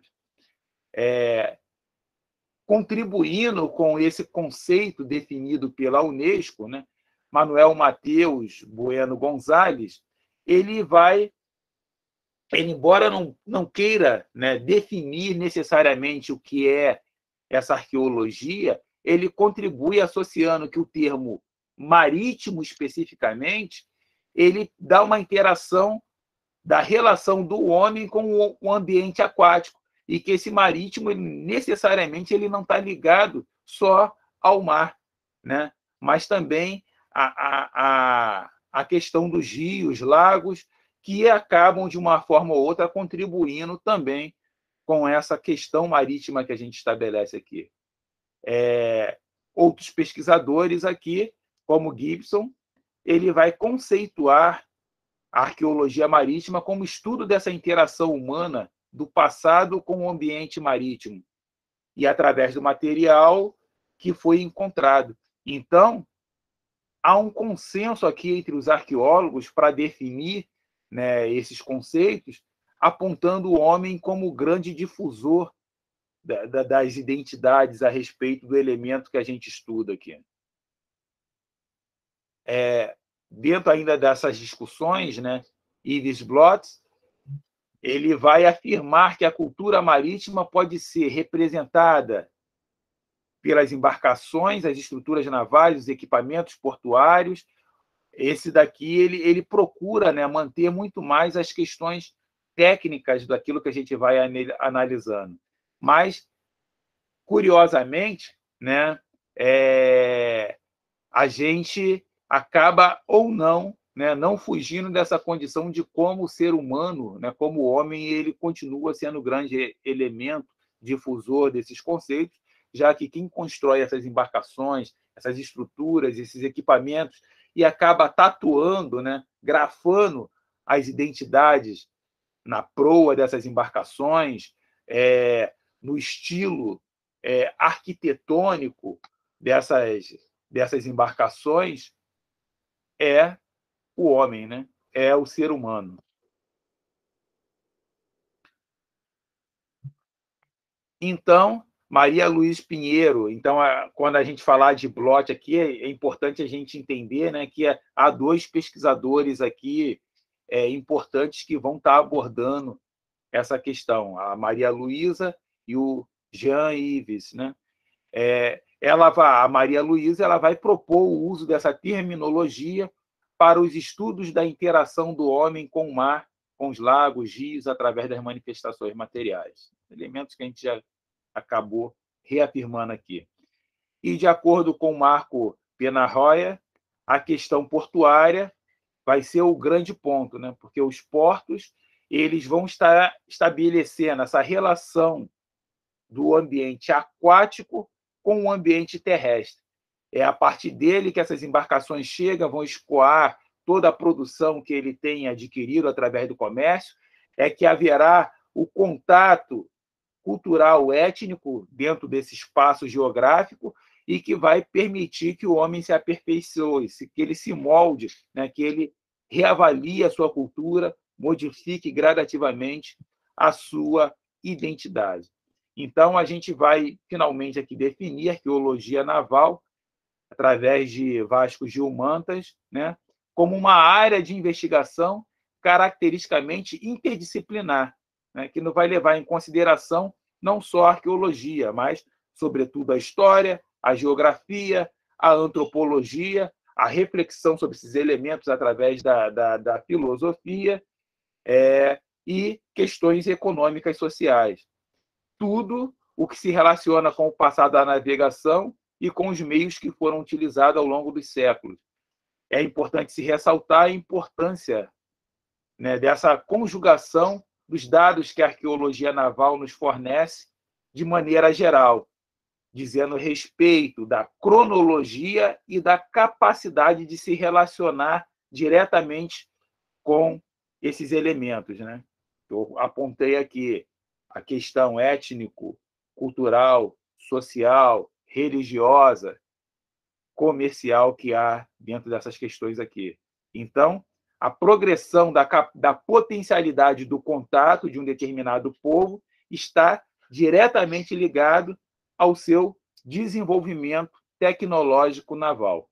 É, contribuindo com esse conceito definido pela Unesco, né, Manuel Mateus Bueno Gonzalez, ele vai, ele, embora não, não queira, né, definir necessariamente o que é essa arqueologia, ele contribui associando que o termo marítimo, especificamente, ele dá uma interação da relação do homem com o ambiente aquático, e que esse marítimo, ele, necessariamente, ele não está ligado só ao mar, né? Mas também a, a, a, a questão dos rios, lagos, que acabam, de uma forma ou outra, contribuindo também com essa questão marítima que a gente estabelece aqui. É, outros pesquisadores aqui, como Gibson, ele vai conceituar a arqueologia marítima como estudo dessa interação humana do passado com o ambiente marítimo e através do material que foi encontrado. Então, há um consenso aqui entre os arqueólogos para definir, né, esses conceitos, apontando o homem como o grande difusor da, da, das identidades a respeito do elemento que a gente estuda aqui. É, dentro ainda dessas discussões, né, Yves Blotz, ele vai afirmar que a cultura marítima pode ser representada pelas embarcações, as estruturas navais, os equipamentos portuários. Esse daqui ele, ele procura, né, manter muito mais as questões técnicas daquilo que a gente vai analisando. Mas, curiosamente, né, é, a gente acaba ou não, né, não fugindo dessa condição de como o ser humano, né, como o homem, ele continua sendo o grande elemento difusor desses conceitos, já que quem constrói essas embarcações, essas estruturas, esses equipamentos, e acaba tatuando, né, grafando as identidades na proa dessas embarcações, é, no estilo é, arquitetônico dessas, dessas embarcações, é o homem, né? É o ser humano. Então, Maria Luiz Pinheiro. Então, quando a gente falar de blot aqui, é importante a gente entender, né, que há dois pesquisadores aqui é, importantes que vão estar abordando essa questão, a Maria Luísa e o Jean-Yves, né? É, ela vai, a Maria Luísa ela vai propor o uso dessa terminologia para os estudos da interação do homem com o mar, com os lagos, rios, através das manifestações materiais. Elementos que a gente já acabou reafirmando aqui. E, de acordo com Marco Penarroya, a questão portuária vai ser o grande ponto, né? Porque os portos eles vão estar estabelecendo essa relação do ambiente aquático com o ambiente terrestre. É a partir dele que essas embarcações chegam, vão escoar toda a produção que ele tem adquirido através do comércio, é que haverá o contato cultural, étnico, dentro desse espaço geográfico, e que vai permitir que o homem se aperfeiçoe, que ele se molde, né? Que ele reavalie a sua cultura, modifique gradativamente a sua identidade. Então, a gente vai, finalmente, aqui definir arqueologia naval, através de Vasco Gil Mantas, né? Como uma área de investigação caracteristicamente interdisciplinar, né? Que não vai levar em consideração não só a arqueologia, mas, sobretudo, a história, a geografia, a antropologia, a reflexão sobre esses elementos através da, da, da filosofia é, e questões econômicas e sociais. Tudo o que se relaciona com o passado da navegação e com os meios que foram utilizados ao longo dos séculos. É importante se ressaltar a importância, né, dessa conjugação dos dados que a arqueologia naval nos fornece de maneira geral, dizendo respeito da cronologia e da capacidade de se relacionar diretamente com esses elementos, né? Eu apontei aqui a questão étnico, cultural, social, religiosa, comercial que há dentro dessas questões aqui. Então, a progressão da, da potencialidade do contato de um determinado povo está diretamente ligado ao seu desenvolvimento tecnológico naval.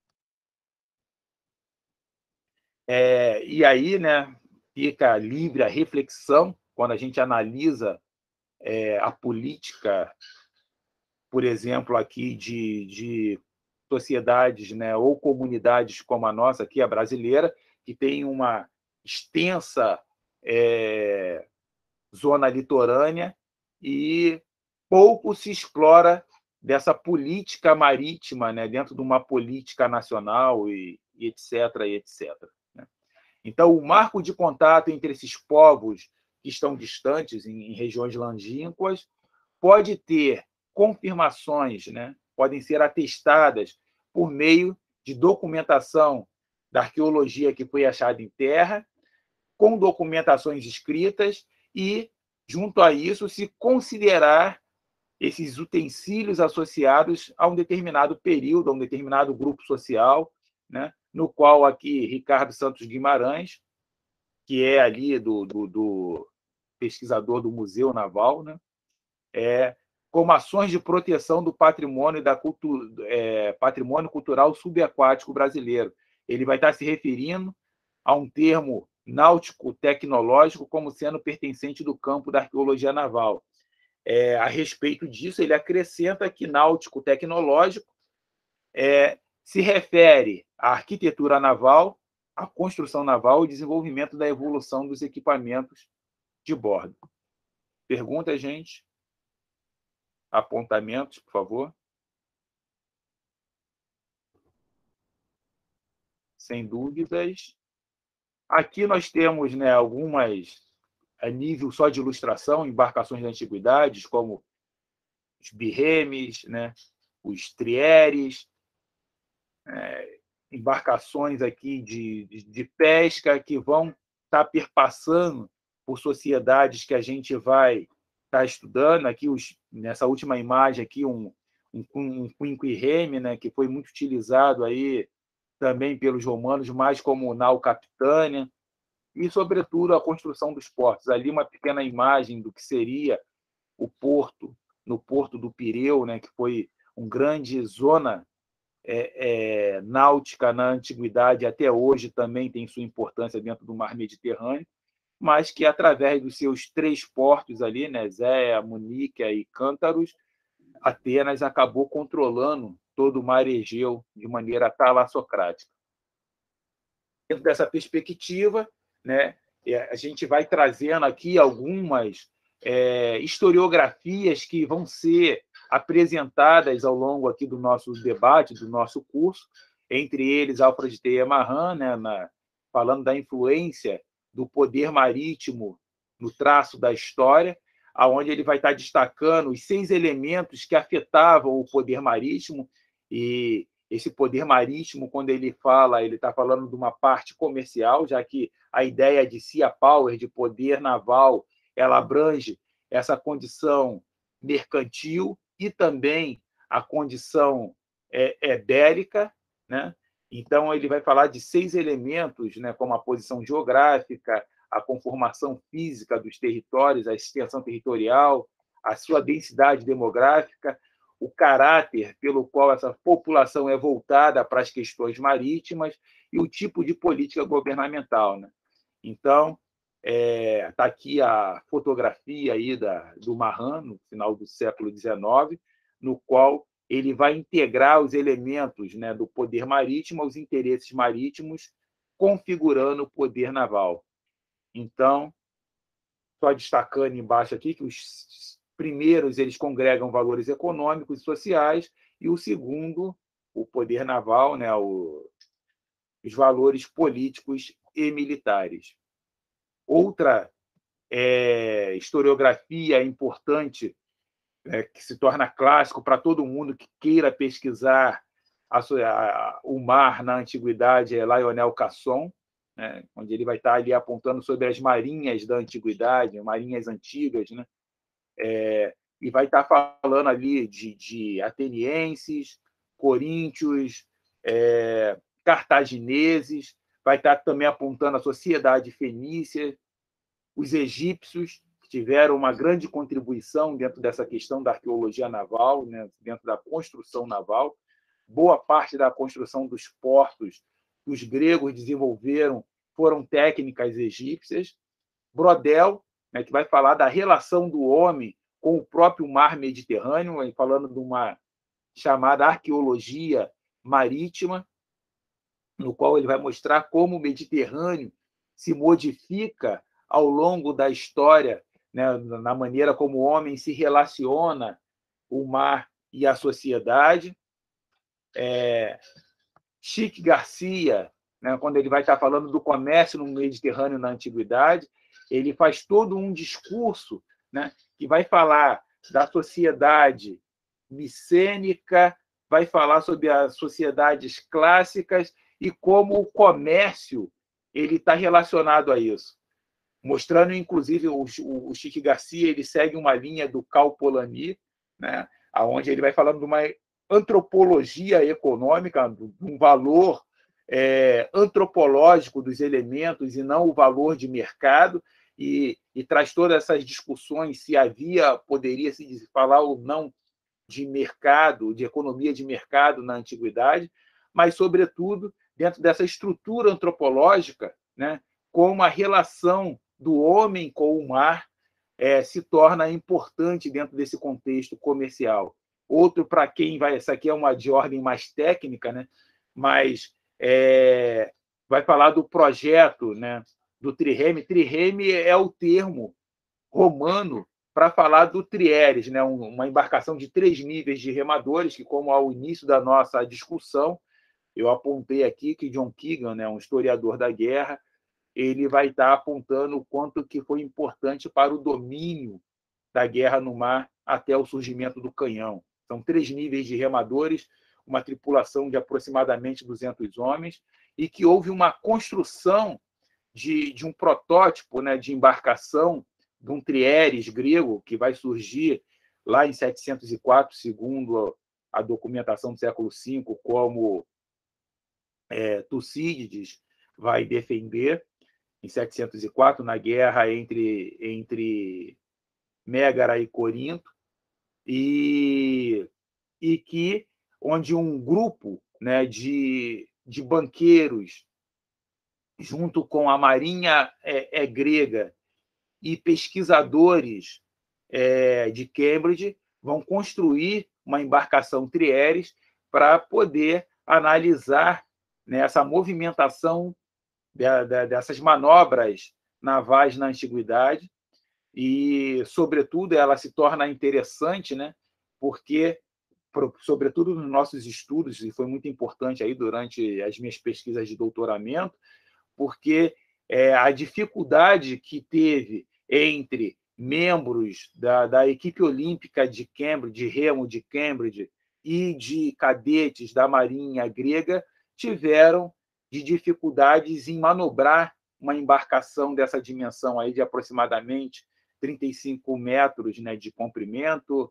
É, e aí, né, fica livre a reflexão quando a gente analisa é, a política, por exemplo, aqui de, de sociedades, né, ou comunidades como a nossa, aqui a brasileira, que tem uma extensa é, zona litorânea e pouco se explora dessa política marítima, né, dentro de uma política nacional e, e etc, e etcétera. Né? Então, o marco de contato entre esses povos que estão distantes, em, em regiões longínquas, pode ter confirmações, né, podem ser atestadas por meio de documentação da arqueologia que foi achada em terra, com documentações escritas e, junto a isso, se considerar esses utensílios associados a um determinado período, a um determinado grupo social, né? No qual aqui Ricardo Santos Guimarães, que é ali do, do, do pesquisador do Museu Naval, né? É, como ações de proteção do patrimônio, da cultura, é, patrimônio cultural subaquático brasileiro. Ele vai estar se referindo a um termo náutico-tecnológico como sendo pertencente do campo da arqueologia naval. É, a respeito disso, ele acrescenta que náutico-tecnológico é, se refere à arquitetura naval, à construção naval e desenvolvimento da evolução dos equipamentos de bordo. Pergunta, gente? Apontamentos, por favor. Sem dúvidas. Aqui nós temos, né, algumas, a nível só de ilustração, embarcações da antiguidades, como os birremes, né, os trieres, é, embarcações aqui de, de, de pesca que vão estar perpassando por sociedades que a gente vai estar estudando. Aqui, os, nessa última imagem, aqui um, um, um quinquirreme, né, que foi muito utilizado aí também pelos romanos, mais como nau capitânia, e, sobretudo, a construção dos portos. Ali uma pequena imagem do que seria o porto no porto do Pireu, né, que foi uma grande zona é, é, náutica na antiguidade, até hoje também tem sua importância dentro do mar Mediterrâneo, mas que, através dos seus três portos ali, né, Zéia, Muníquia e Cântaros, Atenas acabou controlando todo o mar Egeu de maneira talassocrática. Dentro dessa perspectiva, né, a gente vai trazendo aqui algumas é, historiografias que vão ser apresentadas ao longo aqui do nosso debate, do nosso curso, entre eles Alfred T. Emarran, né, na, falando da influência do poder marítimo no traço da história, aonde ele vai estar destacando os seis elementos que afetavam o poder marítimo. E esse poder marítimo, quando ele fala, ele está falando de uma parte comercial, já que a ideia de sea power, de poder naval, ela abrange essa condição mercantil e também a condição é, é, bélica, né? Então, ele vai falar de seis elementos, né, como a posição geográfica, a conformação física dos territórios, a extensão territorial, a sua densidade demográfica, o caráter pelo qual essa população é voltada para as questões marítimas e o tipo de política governamental, né? Então, é, tá aqui a fotografia aí da, do Marran, no final do século dezenove, no qual ele vai integrar os elementos, né, do poder marítimo aos interesses marítimos, configurando o poder naval. Então, só destacando embaixo aqui que os primeiros eles congregam valores econômicos e sociais, e o segundo, o poder naval, né, o, os valores políticos e militares. Outra é, historiografia importante, é, que se torna clássico para todo mundo que queira pesquisar a, a, o mar na antiguidade, é Lionel Casson, né, onde ele vai estar ali apontando sobre as marinhas da antiguidade, marinhas antigas, né, é, e vai estar falando ali de, de atenienses, coríntios, é, cartagineses, vai estar também apontando a sociedade fenícia, os egípcios, que tiveram uma grande contribuição dentro dessa questão da arqueologia naval, né, dentro da construção naval. Boa parte da construção dos portos que os gregos desenvolveram foram técnicas egípcias. Brodel, né, que vai falar da relação do homem com o próprio mar Mediterrâneo, falando de uma chamada arqueologia marítima, no qual ele vai mostrar como o Mediterrâneo se modifica ao longo da história, né, na maneira como o homem se relaciona o mar e a sociedade. É, Chique Garcia, né, quando ele vai estar falando do comércio no Mediterrâneo na antiguidade, ele faz todo um discurso, né, que vai falar da sociedade micênica, vai falar sobre as sociedades clássicas e como o comércio ele está relacionado a isso, mostrando, inclusive, o, o Chique Garcia ele segue uma linha do Cal Polanyi, né, onde ele vai falando de uma antropologia econômica, de um valor é, antropológico dos elementos e não o valor de mercado, e, e traz todas essas discussões se havia, poderia se falar ou não de mercado, de economia de mercado na antiguidade, mas, sobretudo, dentro dessa estrutura antropológica, né, como a relação do homem com o mar é, se torna importante dentro desse contexto comercial. Outro, para quem vai... Essa aqui é uma de ordem mais técnica, né, mas é, vai falar do projeto, né, do trireme. Trireme é o termo romano para falar do trieres, né, uma embarcação de três níveis de remadores, que, como ao início da nossa discussão, eu apontei aqui que John Keegan, né, um historiador da guerra, ele vai estar apontando o quanto que foi importante para o domínio da guerra no mar até o surgimento do canhão. São três níveis de remadores, uma tripulação de aproximadamente duzentos homens, e que houve uma construção de, de um protótipo, né, de embarcação, de um trieres grego, que vai surgir lá em setecentos e quatro, segundo a documentação do século cinco, como é, Tucídides vai defender, em setecentos e quatro, na guerra entre, entre Mégara e Corinto. e, e que onde um grupo, né, de, de banqueiros, junto com a Marinha é, é grega e pesquisadores é, de Cambridge, vão construir uma embarcação Trieres para poder analisar, né, essa movimentação de, de, dessas manobras navais na antiguidade e, sobretudo, ela se torna interessante, né, porque, sobretudo nos nossos estudos, e foi muito importante aí durante as minhas pesquisas de doutoramento, porque é, a dificuldade que teve entre membros da, da equipe olímpica de Cambridge, de remo de Cambridge, e de cadetes da Marinha grega tiveram de dificuldades em manobrar uma embarcação dessa dimensão aí de aproximadamente trinta e cinco metros, né, de comprimento,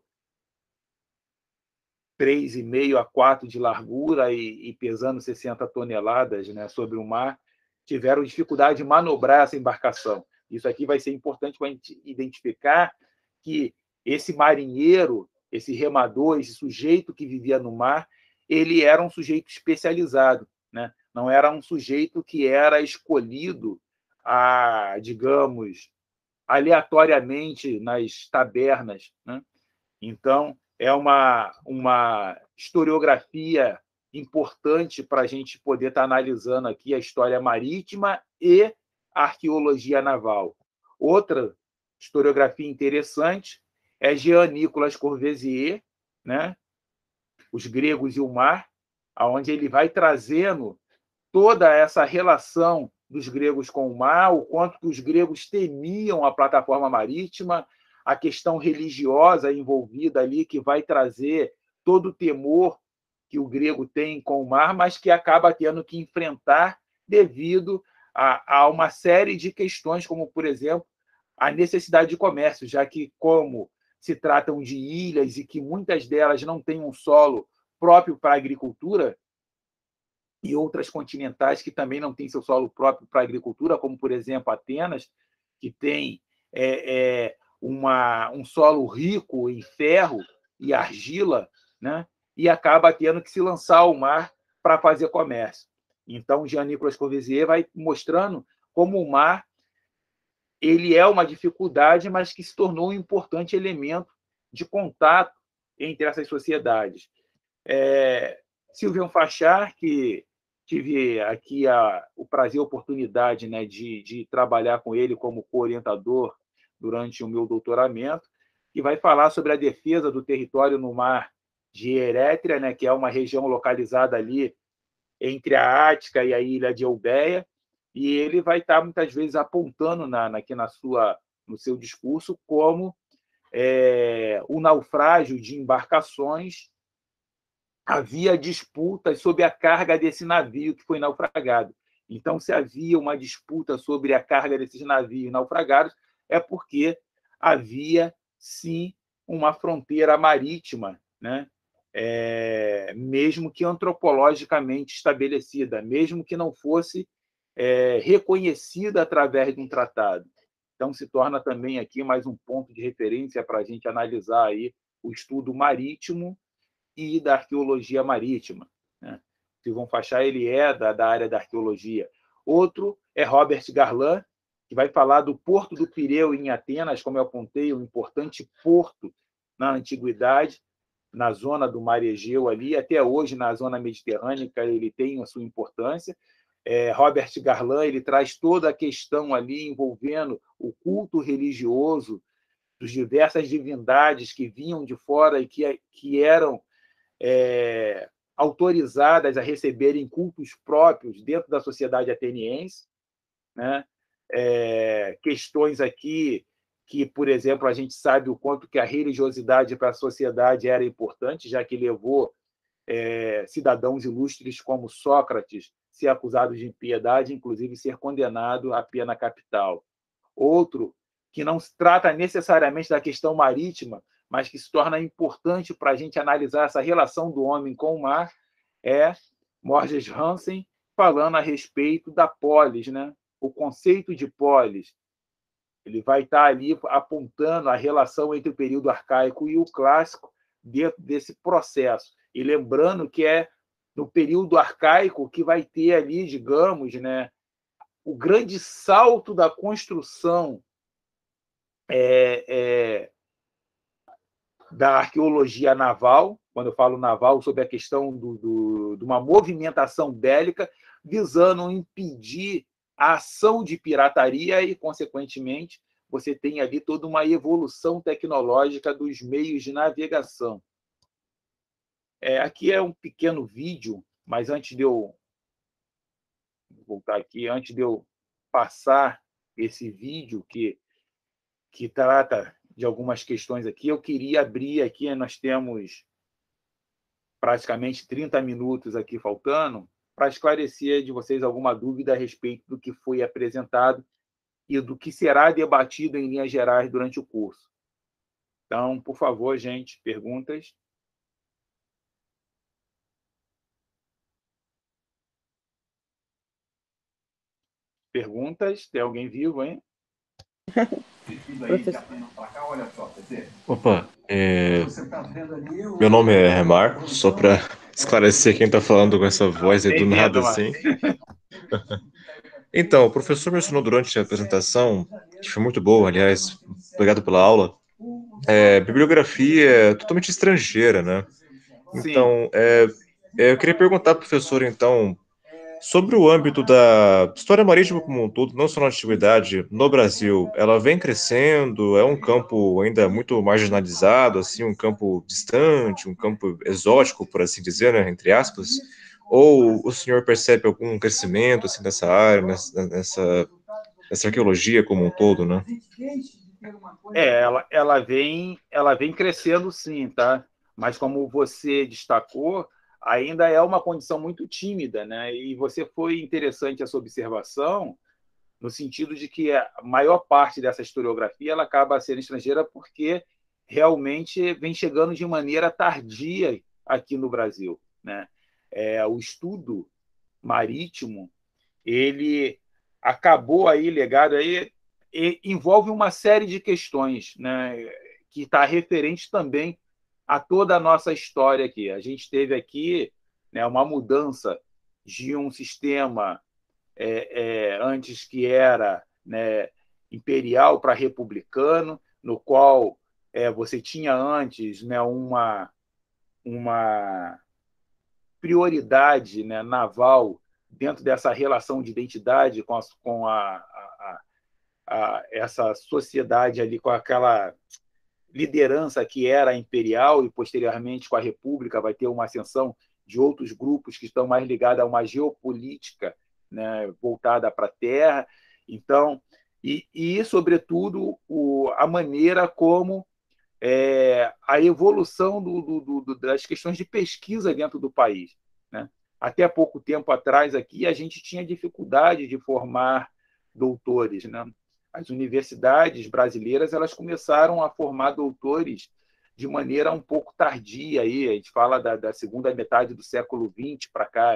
três vírgula cinco a quatro de largura e, e pesando sessenta toneladas, né, sobre o mar, tiveram dificuldade de manobrar essa embarcação. Isso aqui vai ser importante para a gente identificar que esse marinheiro, esse remador, esse sujeito que vivia no mar, ele era um sujeito especializado, né? Não era um sujeito que era escolhido, a, digamos, aleatoriamente nas tabernas, né? Então, é uma, uma historiografia importante para a gente poder estar analisando aqui a história marítima e a arqueologia naval. Outra historiografia interessante é Jean Nicolas Corvaisier, né? Os Gregos e o Mar, onde ele vai trazendo toda essa relação dos gregos com o mar, o quanto que os gregos temiam a plataforma marítima, a questão religiosa envolvida ali, que vai trazer todo o temor que o grego tem com o mar, mas que acaba tendo que enfrentar devido a, a uma série de questões, como, por exemplo, a necessidade de comércio, já que, como se tratam de ilhas e que muitas delas não têm um solo próprio para a agricultura, e outras continentais que também não têm seu solo próprio para a agricultura, como, por exemplo, Atenas, que tem é, é, uma, um solo rico em ferro e argila, né? E acaba tendo que se lançar ao mar para fazer comércio. Então, Jean Nicolas Corvaisier vai mostrando como o mar ele é uma dificuldade, mas que se tornou um importante elemento de contato entre essas sociedades. É, Sylvain Fachard, que tive aqui a, o prazer e a oportunidade, né, de, de trabalhar com ele como co-orientador durante o meu doutoramento, que vai falar sobre a defesa do território no mar de Erétria, né, que é uma região localizada ali entre a Ática e a ilha de Eubéia, e ele vai estar muitas vezes apontando na, aqui na sua, no seu discurso como é, o naufrágio de embarcações. Havia disputas sobre a carga desse navio que foi naufragado. Então, se havia uma disputa sobre a carga desses navios naufragados, é porque havia, sim, uma fronteira marítima, né? É, mesmo que antropologicamente estabelecida, mesmo que não fosse é, reconhecida através de um tratado. Então, se torna também aqui mais um ponto de referência para a gente analisar aí o estudo marítimo e da arqueologia marítima, né? Sylvain Fachard, ele é da, da área da arqueologia. Outro é Robert Garland, que vai falar do Porto do Pireu em Atenas, como eu apontei, um importante porto na antiguidade, na zona do Mar Egeu ali, até hoje na zona mediterrânea ele tem a sua importância. É, Robert Garland, ele traz toda a questão ali envolvendo o culto religioso dos diversas divindades que vinham de fora e que, que eram É, autorizadas a receberem cultos próprios dentro da sociedade ateniense, né? É, questões aqui que, por exemplo, a gente sabe o quanto que a religiosidade para a sociedade era importante, já que levou é, cidadãos ilustres como Sócrates ser acusados de impiedade, inclusive ser condenado à pena capital. Outro que não se trata necessariamente da questão marítima, mas que se torna importante para a gente analisar essa relação do homem com o mar, é Morges Hansen falando a respeito da polis, né? O conceito de polis, Ele vai estar ali apontando a relação entre o período arcaico e o clássico dentro desse processo. E lembrando que é no período arcaico que vai ter ali, digamos, né, o grande salto da construção é, é, da arqueologia naval, quando eu falo naval, sobre a questão do, do, de uma movimentação bélica visando impedir a ação de pirataria e, consequentemente, você tem ali toda uma evolução tecnológica dos meios de navegação. É, aqui é um pequeno vídeo, mas antes de eu vou voltar aqui, antes de eu passar esse vídeo que, que trata de algumas questões aqui, eu queria abrir aqui, nós temos praticamente trinta minutos aqui faltando, para esclarecer de vocês alguma dúvida a respeito do que foi apresentado e do que será debatido em linhas gerais durante o curso. Então, por favor, gente, perguntas? Perguntas? Tem alguém vivo, hein? Opa, é... meu nome é Remar, só para esclarecer quem está falando com essa voz aí do nada assim. Então, o professor mencionou durante a apresentação, que foi muito boa, aliás, obrigado pela aula, é, bibliografia totalmente estrangeira, né? Então, é, eu queria perguntar para o professor, então, sobre o âmbito da história marítima como um todo, não só na antiguidade, no Brasil, ela vem crescendo, é um campo ainda muito marginalizado, assim, um campo distante, um campo exótico, por assim dizer, né, entre aspas, ou o senhor percebe algum crescimento, assim, nessa área, nessa, nessa, nessa arqueologia como um todo, né? É, ela, ela, vem, ela vem crescendo sim, tá? Mas como você destacou, ainda é uma condição muito tímida, né? E você foi interessante essa observação, no sentido de que a maior parte dessa historiografia ela acaba sendo estrangeira porque realmente vem chegando de maneira tardia aqui no Brasil, né? É, o estudo marítimo ele acabou aí legado aí envolve uma série de questões, né? Que está referente também a toda a nossa história aqui. A gente teve aqui, né, uma mudança de um sistema é, é, antes que era, né, imperial para republicano, no qual é, você tinha antes, né, uma, uma prioridade, né, naval dentro dessa relação de identidade com, a, com a, a, a, essa sociedade ali, com aquela liderança que era imperial e, posteriormente, com a República, vai ter uma ascensão de outros grupos que estão mais ligados a uma geopolítica, né, voltada para a terra. Então, e, e sobretudo, o, a maneira como é, a evolução do, do, do, das questões de pesquisa dentro do país, né? Até pouco tempo atrás, aqui, a gente tinha dificuldade de formar doutores, né? As universidades brasileiras elas começaram a formar doutores de maneira um pouco tardia. Aí, a gente fala da, da segunda metade do século vinte para cá.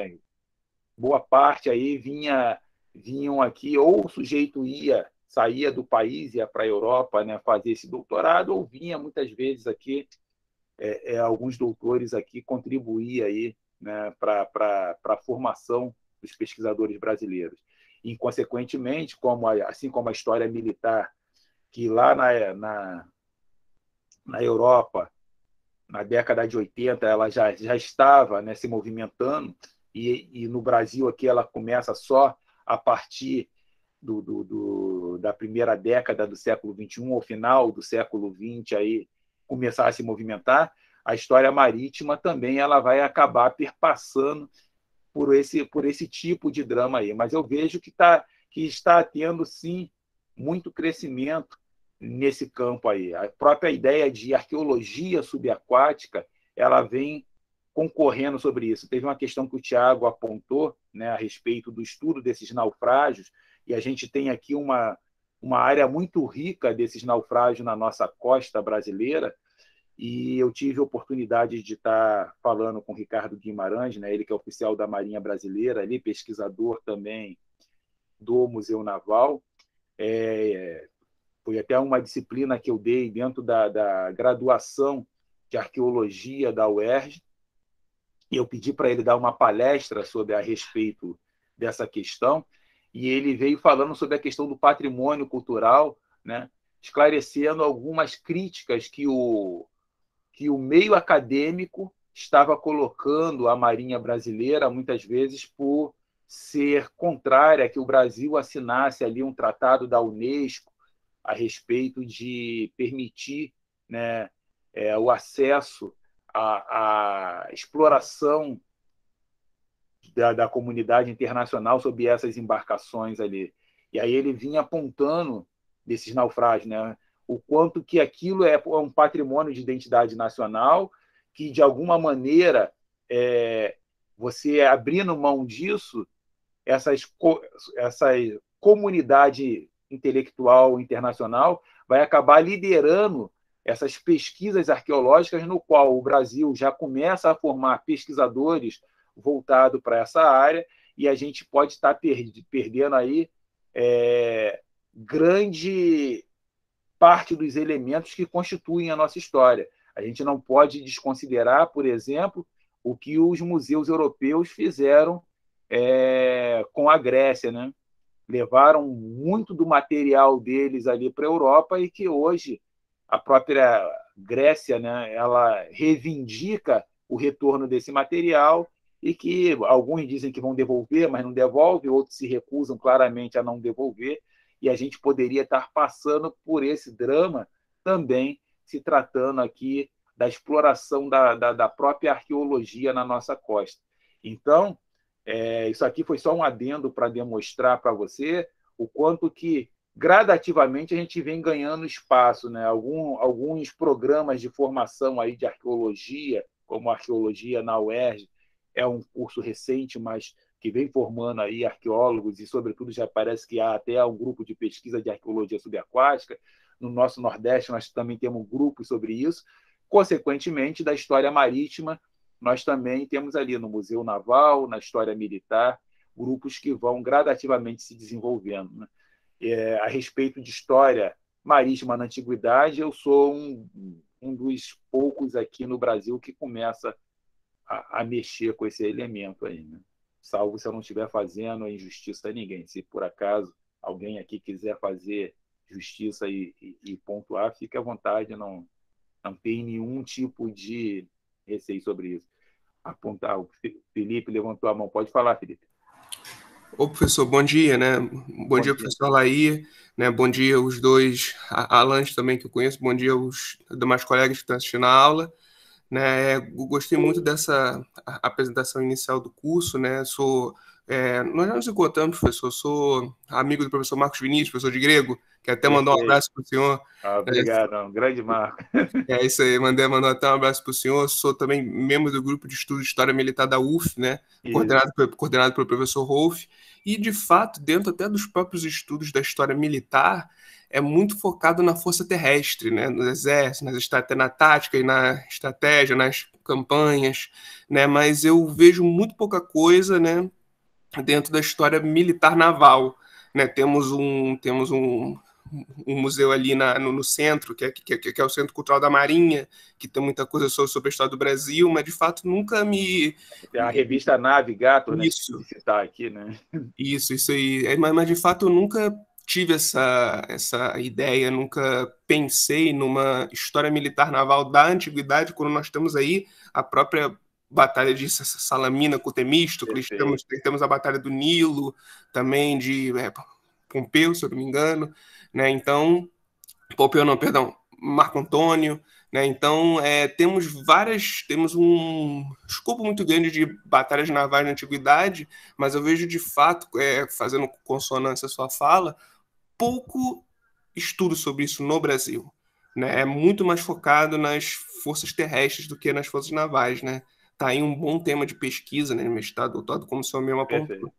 Boa parte aí vinha, vinham aqui, ou o sujeito ia, saía do país, ia para a Europa, né, fazer esse doutorado, ou vinha muitas vezes aqui, é, é, alguns doutores aqui contribuir aí, né, para a formação dos pesquisadores brasileiros. E, consequentemente, como a, assim como a história militar, que lá na, na, na Europa, na década de oitenta, ela já, já estava, né, se movimentando, e, e no Brasil aqui ela começa só a partir do, do, do, da primeira década do século vinte e um, ao final do século vinte, aí, começar a se movimentar, a história marítima também ela vai acabar perpassando por esse, por esse tipo de drama aí. Mas eu vejo que, tá, que está tendo, sim, muito crescimento nesse campo aí. A própria ideia de arqueologia subaquática ela vem concorrendo sobre isso. Teve uma questão que o Tiago apontou, né, a respeito do estudo desses naufrágios, e a gente tem aqui uma, uma área muito rica desses naufrágios na nossa costa brasileira, e eu tive a oportunidade de estar falando com o Ricardo Guimarães, né, ele que é oficial da Marinha Brasileira, ali, pesquisador também do Museu Naval, é, foi até uma disciplina que eu dei dentro da, da graduação de arqueologia da U E R J, e eu pedi para ele dar uma palestra sobre a respeito dessa questão, e ele veio falando sobre a questão do patrimônio cultural, né, esclarecendo algumas críticas que o, que o meio acadêmico estava colocando à Marinha Brasileira, muitas vezes por ser contrária a que o Brasil assinasse ali um tratado da Unesco a respeito de permitir, né, é, o acesso à, à exploração da, da comunidade internacional sobre essas embarcações ali. E aí ele vinha apontando desses naufrágios, né, o quanto que aquilo é um patrimônio de identidade nacional, que, de alguma maneira, é, você abrindo mão disso, essas, essa comunidade intelectual internacional vai acabar liderando essas pesquisas arqueológicas, no qual o Brasil já começa a formar pesquisadores voltados para essa área, e a gente pode estar perdendo aí é, grande parte dos elementos que constituem a nossa história. A gente não pode desconsiderar, por exemplo, o que os museus europeus fizeram é, com a Grécia, né? Levaram muito do material deles ali para a Europa, e que hoje a própria Grécia, né, ela reivindica o retorno desse material, e que alguns dizem que vão devolver, mas não devolvem, outros se recusam claramente a não devolver, e a gente poderia estar passando por esse drama também, se tratando aqui da exploração da, da, da própria arqueologia na nossa costa. Então, é, isso aqui foi só um adendo para demonstrar para você o quanto que, gradativamente, a gente vem ganhando espaço, né? Algum, alguns programas de formação aí de arqueologia, como a arqueologia na U E R J, é um curso recente, mas que vem formando aí arqueólogos, e, sobretudo, já parece que há até um grupo de pesquisa de arqueologia subaquática. No nosso Nordeste, nós também temos grupos sobre isso. Consequentemente, da história marítima, nós também temos ali no Museu Naval, na História Militar, grupos que vão gradativamente se desenvolvendo, né? É, a respeito de história marítima na Antiguidade, eu sou um, um dos poucos aqui no Brasil que começa a, a mexer com esse elemento aí, né? Salvo se eu não estiver fazendo injustiça a ninguém. Se, por acaso, alguém aqui quiser fazer justiça e, e, e pontuar, fique à vontade, não, não tem nenhum tipo de receio sobre isso. Apontar, o Felipe levantou a mão. Pode falar, Felipe. Ô, professor, bom dia, né? Bom, bom dia, dia, professor Laí, né? Bom dia os dois Alans também que eu conheço, bom dia os demais colegas que estão assistindo a aula, né? Eu gostei muito dessa apresentação inicial do curso, né? Sou, é, nós já nos encontramos, professor, sou amigo do professor Marcos Vinícius, professor de grego, que até mandou um abraço para o senhor. Ah, obrigado, é, um grande Marco. É isso aí, mandei mandou até um abraço para o senhor. Sou também membro do grupo de estudo de História Militar da U F, né? Coordenado, coordenado pelo professor Rolf. E, de fato, dentro até dos próprios estudos da história militar, é muito focado na força terrestre, né? No exército, nas estratégias, na tática e na estratégia, nas campanhas, né? Mas eu vejo muito pouca coisa, né, dentro da história militar naval, né? Temos um, temos um, um museu ali na, no, no centro, que é, que, que é o Centro Cultural da Marinha, que tem muita coisa sobre, sobre a história do Brasil, mas, de fato, nunca me... Tem a revista Navigator, né? Isso. Que citar aqui, né? Isso, isso aí. Mas, mas, de fato, eu nunca tive essa, essa ideia, nunca pensei numa história militar naval da antiguidade, quando nós temos aí a própria Batalha de Salamina com Temístocles, temos, temos a Batalha do Nilo, também de é, Pompeu, se eu não me engano, né? Então, Pompeu não, perdão, Marco Antônio, né? Então, é, temos várias, temos um escopo muito grande de batalhas navais na antiguidade, mas eu vejo, de fato, é, fazendo consonância à sua fala, pouco estudo sobre isso no Brasil, né? É muito mais focado nas forças terrestres do que nas forças navais, né? Tá aí um bom tema de pesquisa, né? Mestrado, doutorado, como o senhor mesmo apontou.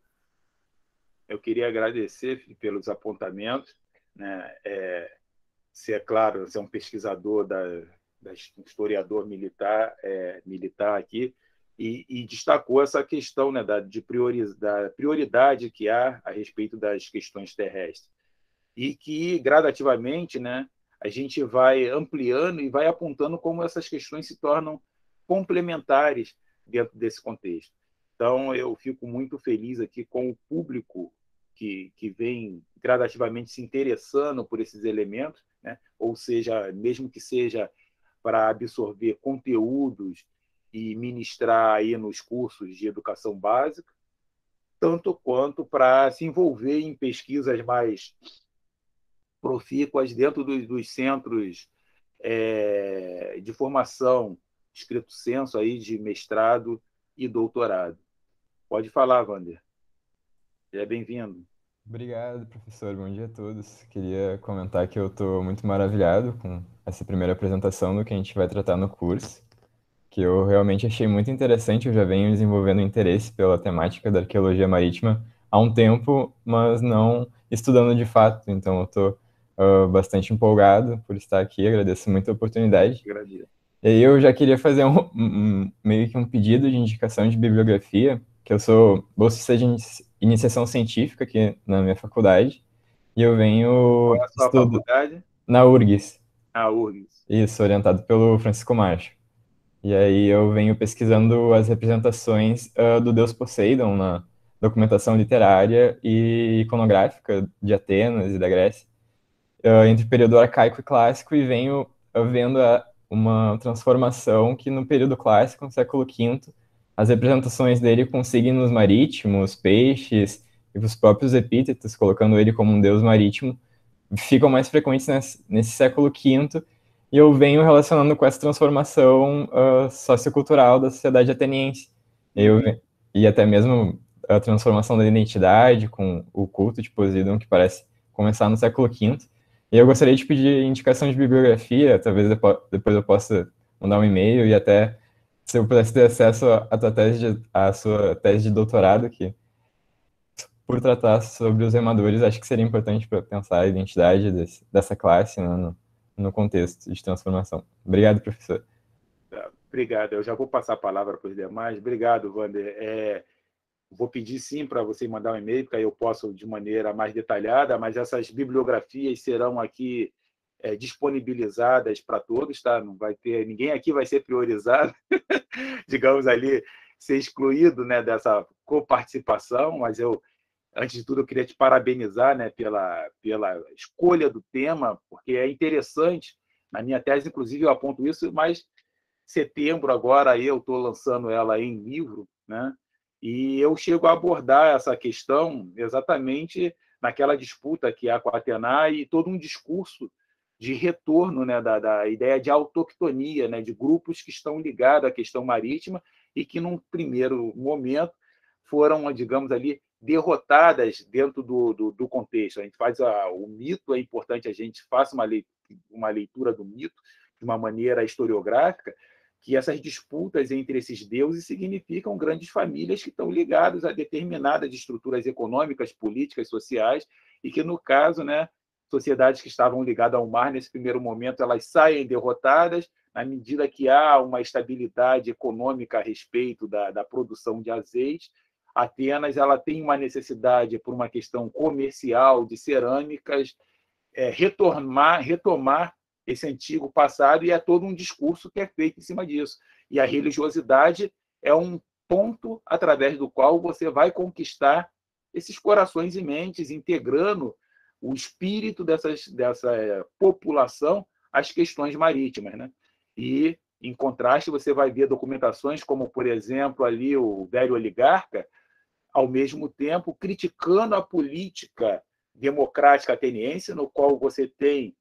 Eu queria agradecer pelos apontamentos, né? É, se é claro, você é um pesquisador, da, da historiador militar, é, militar aqui, e, e destacou essa questão, né, da, de priori, da prioridade que há a respeito das questões terrestres. e que, gradativamente, né, a gente vai ampliando e vai apontando como essas questões se tornam complementares dentro desse contexto. Então, eu fico muito feliz aqui com o público que, que vem gradativamente se interessando por esses elementos, né? Ou seja, mesmo que seja para absorver conteúdos e ministrar aí nos cursos de educação básica, tanto quanto para se envolver em pesquisas mais profícuas dentro dos, dos centros é, de formação, escrito senso aí de mestrado e doutorado. Pode falar, Wander. Seja bem-vindo. Obrigado, professor. Bom dia a todos. Queria comentar que eu estou muito maravilhado com essa primeira apresentação do que a gente vai tratar no curso, que eu realmente achei muito interessante. Eu já venho desenvolvendo interesse pela temática da arqueologia marítima há um tempo, mas não estudando de fato. Então, eu estou uh, bastante empolgado por estar aqui. Agradeço muito a oportunidade. Agradeço. E aí eu já queria fazer um, um, meio que um pedido de indicação de bibliografia, que eu sou bolsista de iniciação científica aqui na minha faculdade, e eu venho Qual é a sua estudo faculdade? na U R G S. A U R G S. Isso, orientado pelo Francisco Marcho. E aí eu venho pesquisando as representações uh, do deus Poseidon na documentação literária e iconográfica de Atenas e da Grécia, uh, entre o período arcaico e clássico, e venho uh, vendo a, uma transformação que no período clássico, no século quinto, as representações dele com signos marítimos, peixes e os próprios epítetos, colocando ele como um deus marítimo, ficam mais frequentes nesse, nesse século quinto, e eu venho relacionando com essa transformação uh, sociocultural da sociedade ateniense. Eu, e até mesmo a transformação da identidade com o culto de Poseidon, que parece começar no século quinto. E eu gostaria de pedir indicação de bibliografia, talvez depois eu possa mandar um e-mail, e até se eu pudesse ter acesso à tua tese de, à sua tese de doutorado, que por tratar sobre os remadores, acho que seria importante para pensar a identidade desse, dessa classe, né, no, no contexto de transformação. Obrigado, professor. Obrigado. Eu já vou passar a palavra para os demais. Obrigado, Wander. É, vou pedir, sim, para você mandar um e-mail, porque aí eu posso de maneira mais detalhada, mas essas bibliografias serão aqui é, disponibilizadas para todos, tá? Não vai ter, ninguém aqui vai ser priorizado, digamos ali, ser excluído, né, dessa coparticipação, mas eu, antes de tudo, eu queria te parabenizar, né, pela, pela escolha do tema, porque é interessante. Na minha tese, inclusive, eu aponto isso, mas setembro agora eu estou lançando ela em livro, né? E eu chego a abordar essa questão exatamente naquela disputa que há com a Atena e todo um discurso de retorno, né, da, da ideia de autoctonia, né, de grupos que estão ligados à questão marítima e que, num primeiro momento, foram, digamos ali, derrotadas dentro do, do, do contexto. A gente faz a, o mito, é importante a gente faça uma leitura, uma leitura do mito de uma maneira historiográfica, que essas disputas entre esses deuses significam grandes famílias que estão ligadas a determinadas estruturas econômicas, políticas, sociais, e que, no caso, né, sociedades que estavam ligadas ao mar, nesse primeiro momento, elas saem derrotadas, na medida que há uma estabilidade econômica a respeito da, da produção de azeite. Atenas ela tem uma necessidade, por uma questão comercial, de cerâmicas, é, retomar, retomar esse antigo passado, e é todo um discurso que é feito em cima disso. E a religiosidade é um ponto através do qual você vai conquistar esses corações e mentes, integrando o espírito dessas, dessa população às questões marítimas, né? E, em contraste, você vai ver documentações como, por exemplo, ali o velho oligarca, ao mesmo tempo criticando a política democrática ateniense, no qual você tem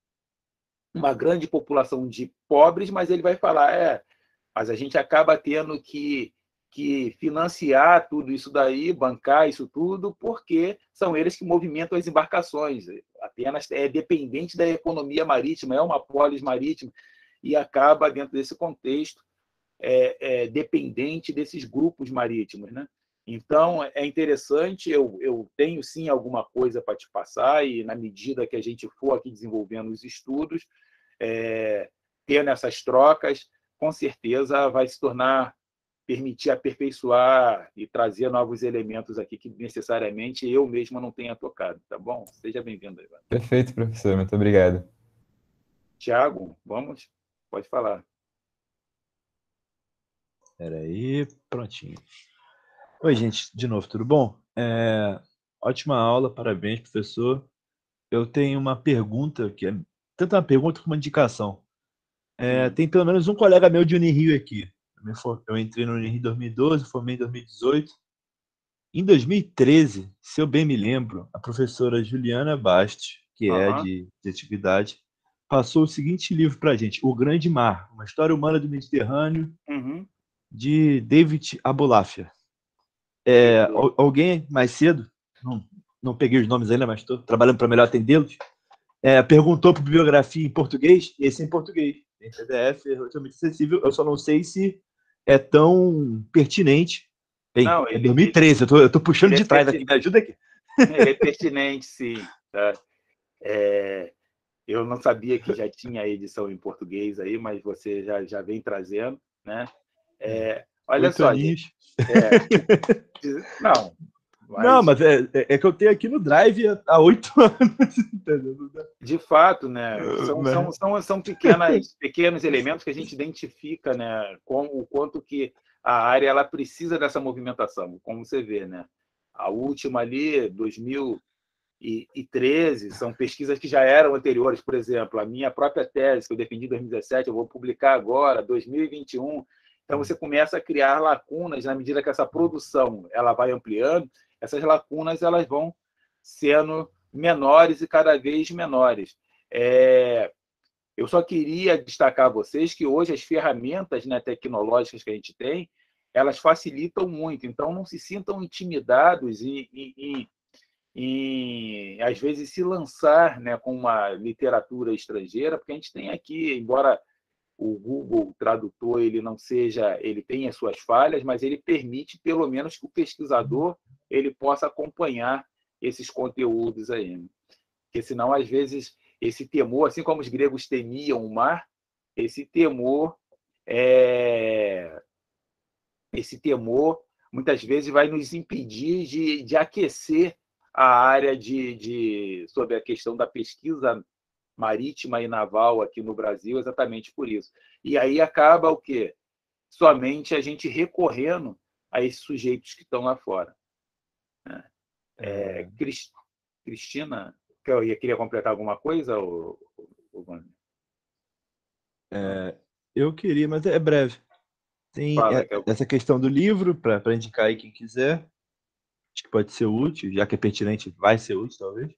uma grande população de pobres, mas ele vai falar, é, mas a gente acaba tendo que, que financiar tudo isso daí, bancar isso tudo, porque são eles que movimentam as embarcações. Apenas é dependente da economia marítima, é uma polis marítima, e acaba, dentro desse contexto, é, é dependente desses grupos marítimos, né? Então, é interessante, eu, eu tenho, sim, alguma coisa para te passar, e, na medida que a gente for aqui desenvolvendo os estudos, é, tendo essas trocas, com certeza vai se tornar permitir aperfeiçoar e trazer novos elementos aqui que necessariamente eu mesmo não tenha tocado, tá bom? Seja bem-vindo, Ivan. Perfeito, professor. Muito obrigado. Tiago, vamos? Pode falar. Espera aí, prontinho. Oi, gente, de novo, tudo bom? É, ótima aula, parabéns, professor. Eu tenho uma pergunta, que é tanto uma pergunta como uma indicação. É, tem pelo menos um colega meu de Unirio aqui. Eu, me for... eu entrei no Unirio em dois mil e doze, formei em dois mil e dezoito. Em dois mil e treze, se eu bem me lembro, a professora Juliana Bastos, que é Aham. de, de atividade, passou o seguinte livro para a gente, O Grande Mar, uma história humana do Mediterrâneo, Uhum. de David Abulafia. É, al- alguém mais cedo, não, não peguei os nomes ainda, mas estou trabalhando para melhor atendê-los, é, perguntou por bibliografia em português, esse é em português, em P D F, é relativamente acessível, eu só não sei se é tão pertinente. Bem, Não, é ele, dois mil e ele, treze, eu tô, eu tô puxando ele é de trás aqui, pertinente, me ajuda aqui. ele é pertinente, sim. Tá? É, eu não sabia que já tinha a edição em português aí, mas você já, já vem trazendo, né? É, olha Oito só, gente. aninhos. É, não, Não, mas mas é, é, é que eu tenho aqui no Drive há há oito anos, entendeu? de fato, né? São, Mas- são, são, são pequenas, pequenos elementos que a gente identifica, né? Com o quanto que a área ela precisa dessa movimentação, como você vê, né? A última ali, dois mil e treze, são pesquisas que já eram anteriores, por exemplo, a minha própria tese, que eu defendi em dois mil e dezessete, eu vou publicar agora, dois mil e vinte e um. Então, você começa a criar lacunas na medida que essa produção ela vai ampliando, essas lacunas elas vão sendo menores e cada vez menores. É, eu só queria destacar a vocês que hoje as ferramentas, né, tecnológicas que a gente tem, elas facilitam muito. Então, não se sintam intimidados em, em, em e, às vezes, se lançar, né, com uma literatura estrangeira, porque a gente tem aqui, embora o Google Tradutor ele não seja, ele tem as suas falhas, mas ele permite, pelo menos, que o pesquisador ele possa acompanhar esses conteúdos aí. Né? Porque, senão, às vezes, esse temor, assim como os gregos temiam o mar, esse temor, é... esse temor muitas vezes vai nos impedir de, de aquecer a área de, de, sobre a questão da pesquisa marítima e naval aqui no Brasil, exatamente por isso. E aí acaba o quê? Somente a gente recorrendo a esses sujeitos que estão lá fora. É, Cristina, queria completar alguma coisa, ou, ou... É, eu queria, mas é breve. Tem Fala, é- que eu... essa questão do livro, para indicar aí quem quiser. Acho que pode ser útil, já que é pertinente, vai ser útil, talvez.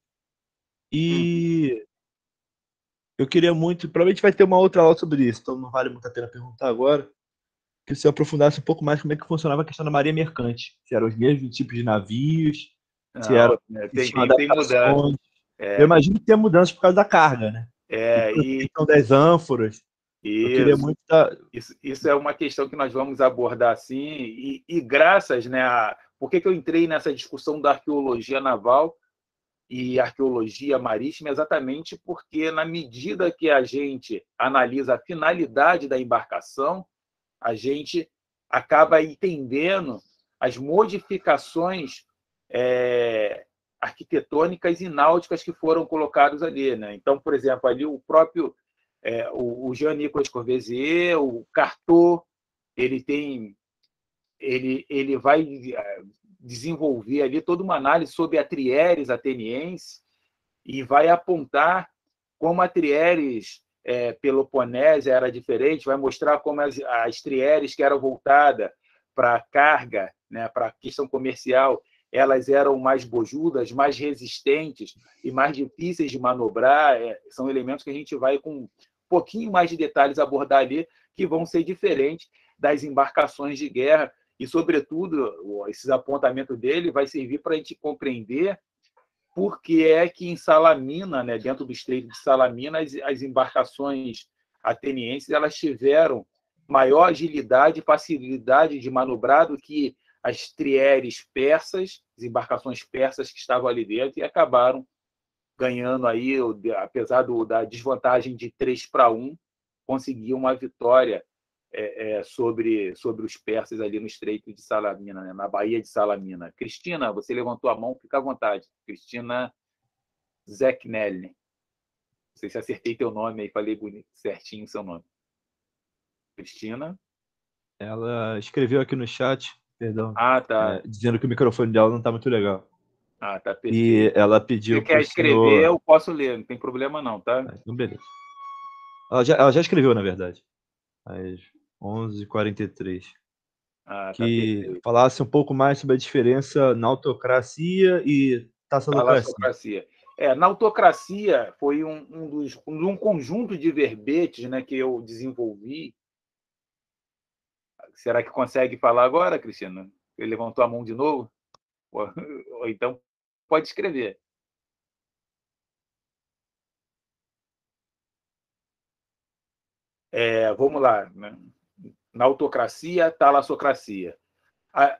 E eu queria muito, provavelmente vai ter uma outra aula sobre isso, então não vale muito a pena perguntar agora, que se eu aprofundasse um pouco mais como é que funcionava a questão da marinha mercante, se eram os mesmos tipos de navios, se eram, Não, se tem, tinham tem, tem mudança. adaptações. Eu É, imagino que tem mudança por causa da carga, né? E é, toda a e questão das ânforas. Eu queria isso. muito dar... Isso, isso é uma questão que nós vamos abordar assim, e, e graças, né, a, por que, que eu entrei nessa discussão da arqueologia naval e arqueologia marítima? Exatamente porque, na medida que a gente analisa a finalidade da embarcação, a gente acaba entendendo as modificações é, arquitetônicas e náuticas que foram colocadas ali. Né? Então, por exemplo, ali o próprio é, o, o Jean-Nicolas Corvaisier, o Cartot, ele tem, ele, ele vai desenvolver ali toda uma análise sobre a Trieres ateniense e vai apontar como a Trieres é, peloponesa era diferente, vai mostrar como as, as Trieres que eram voltadas para a carga, né, para a questão comercial, elas eram mais bojudas, mais resistentes e mais difíceis de manobrar. É, são elementos que a gente vai com um pouquinho mais de detalhes abordar ali, que vão ser diferentes das embarcações de guerra. E, sobretudo, esses apontamentos dele vai servir para a gente compreender por que é que em Salamina, né, dentro do Estreito de Salamina, as, as embarcações atenienses elas tiveram maior agilidade e facilidade de manobrar do que as trieres persas, as embarcações persas que estavam ali dentro, e acabaram ganhando aí, apesar do, da desvantagem de três para um, conseguiu uma vitória é, é, sobre, sobre os persas ali no Estreito de Salamina, né? Na Baía de Salamina. Cristina, você levantou a mão, fica à vontade. Cristina Zeknelli. Não sei se acertei teu nome aí, falei bonito, certinho o seu nome. Cristina? Ela escreveu aqui no chat, perdão, Ah, tá. é, dizendo que o microfone dela não está muito legal. Ah, tá perfeito. E ela Se pediu você para quer o escrever, senhor... eu posso ler, não tem problema não, tá? Ah, então, beleza. Ela já, ela já escreveu, na verdade, às onze e quarenta e três. Ah, tá Que perfeito. falasse um pouco mais sobre a diferença na autocracia e taçadocracia. Talassocracia. É, na autocracia foi um, um, dos, um conjunto de verbetes, né, que eu desenvolvi. Será que consegue falar agora, Cristina? Ele levantou a mão de novo? Ou, ou então pode escrever. É, vamos lá. Né? Na autocracia, talassocracia. Ah,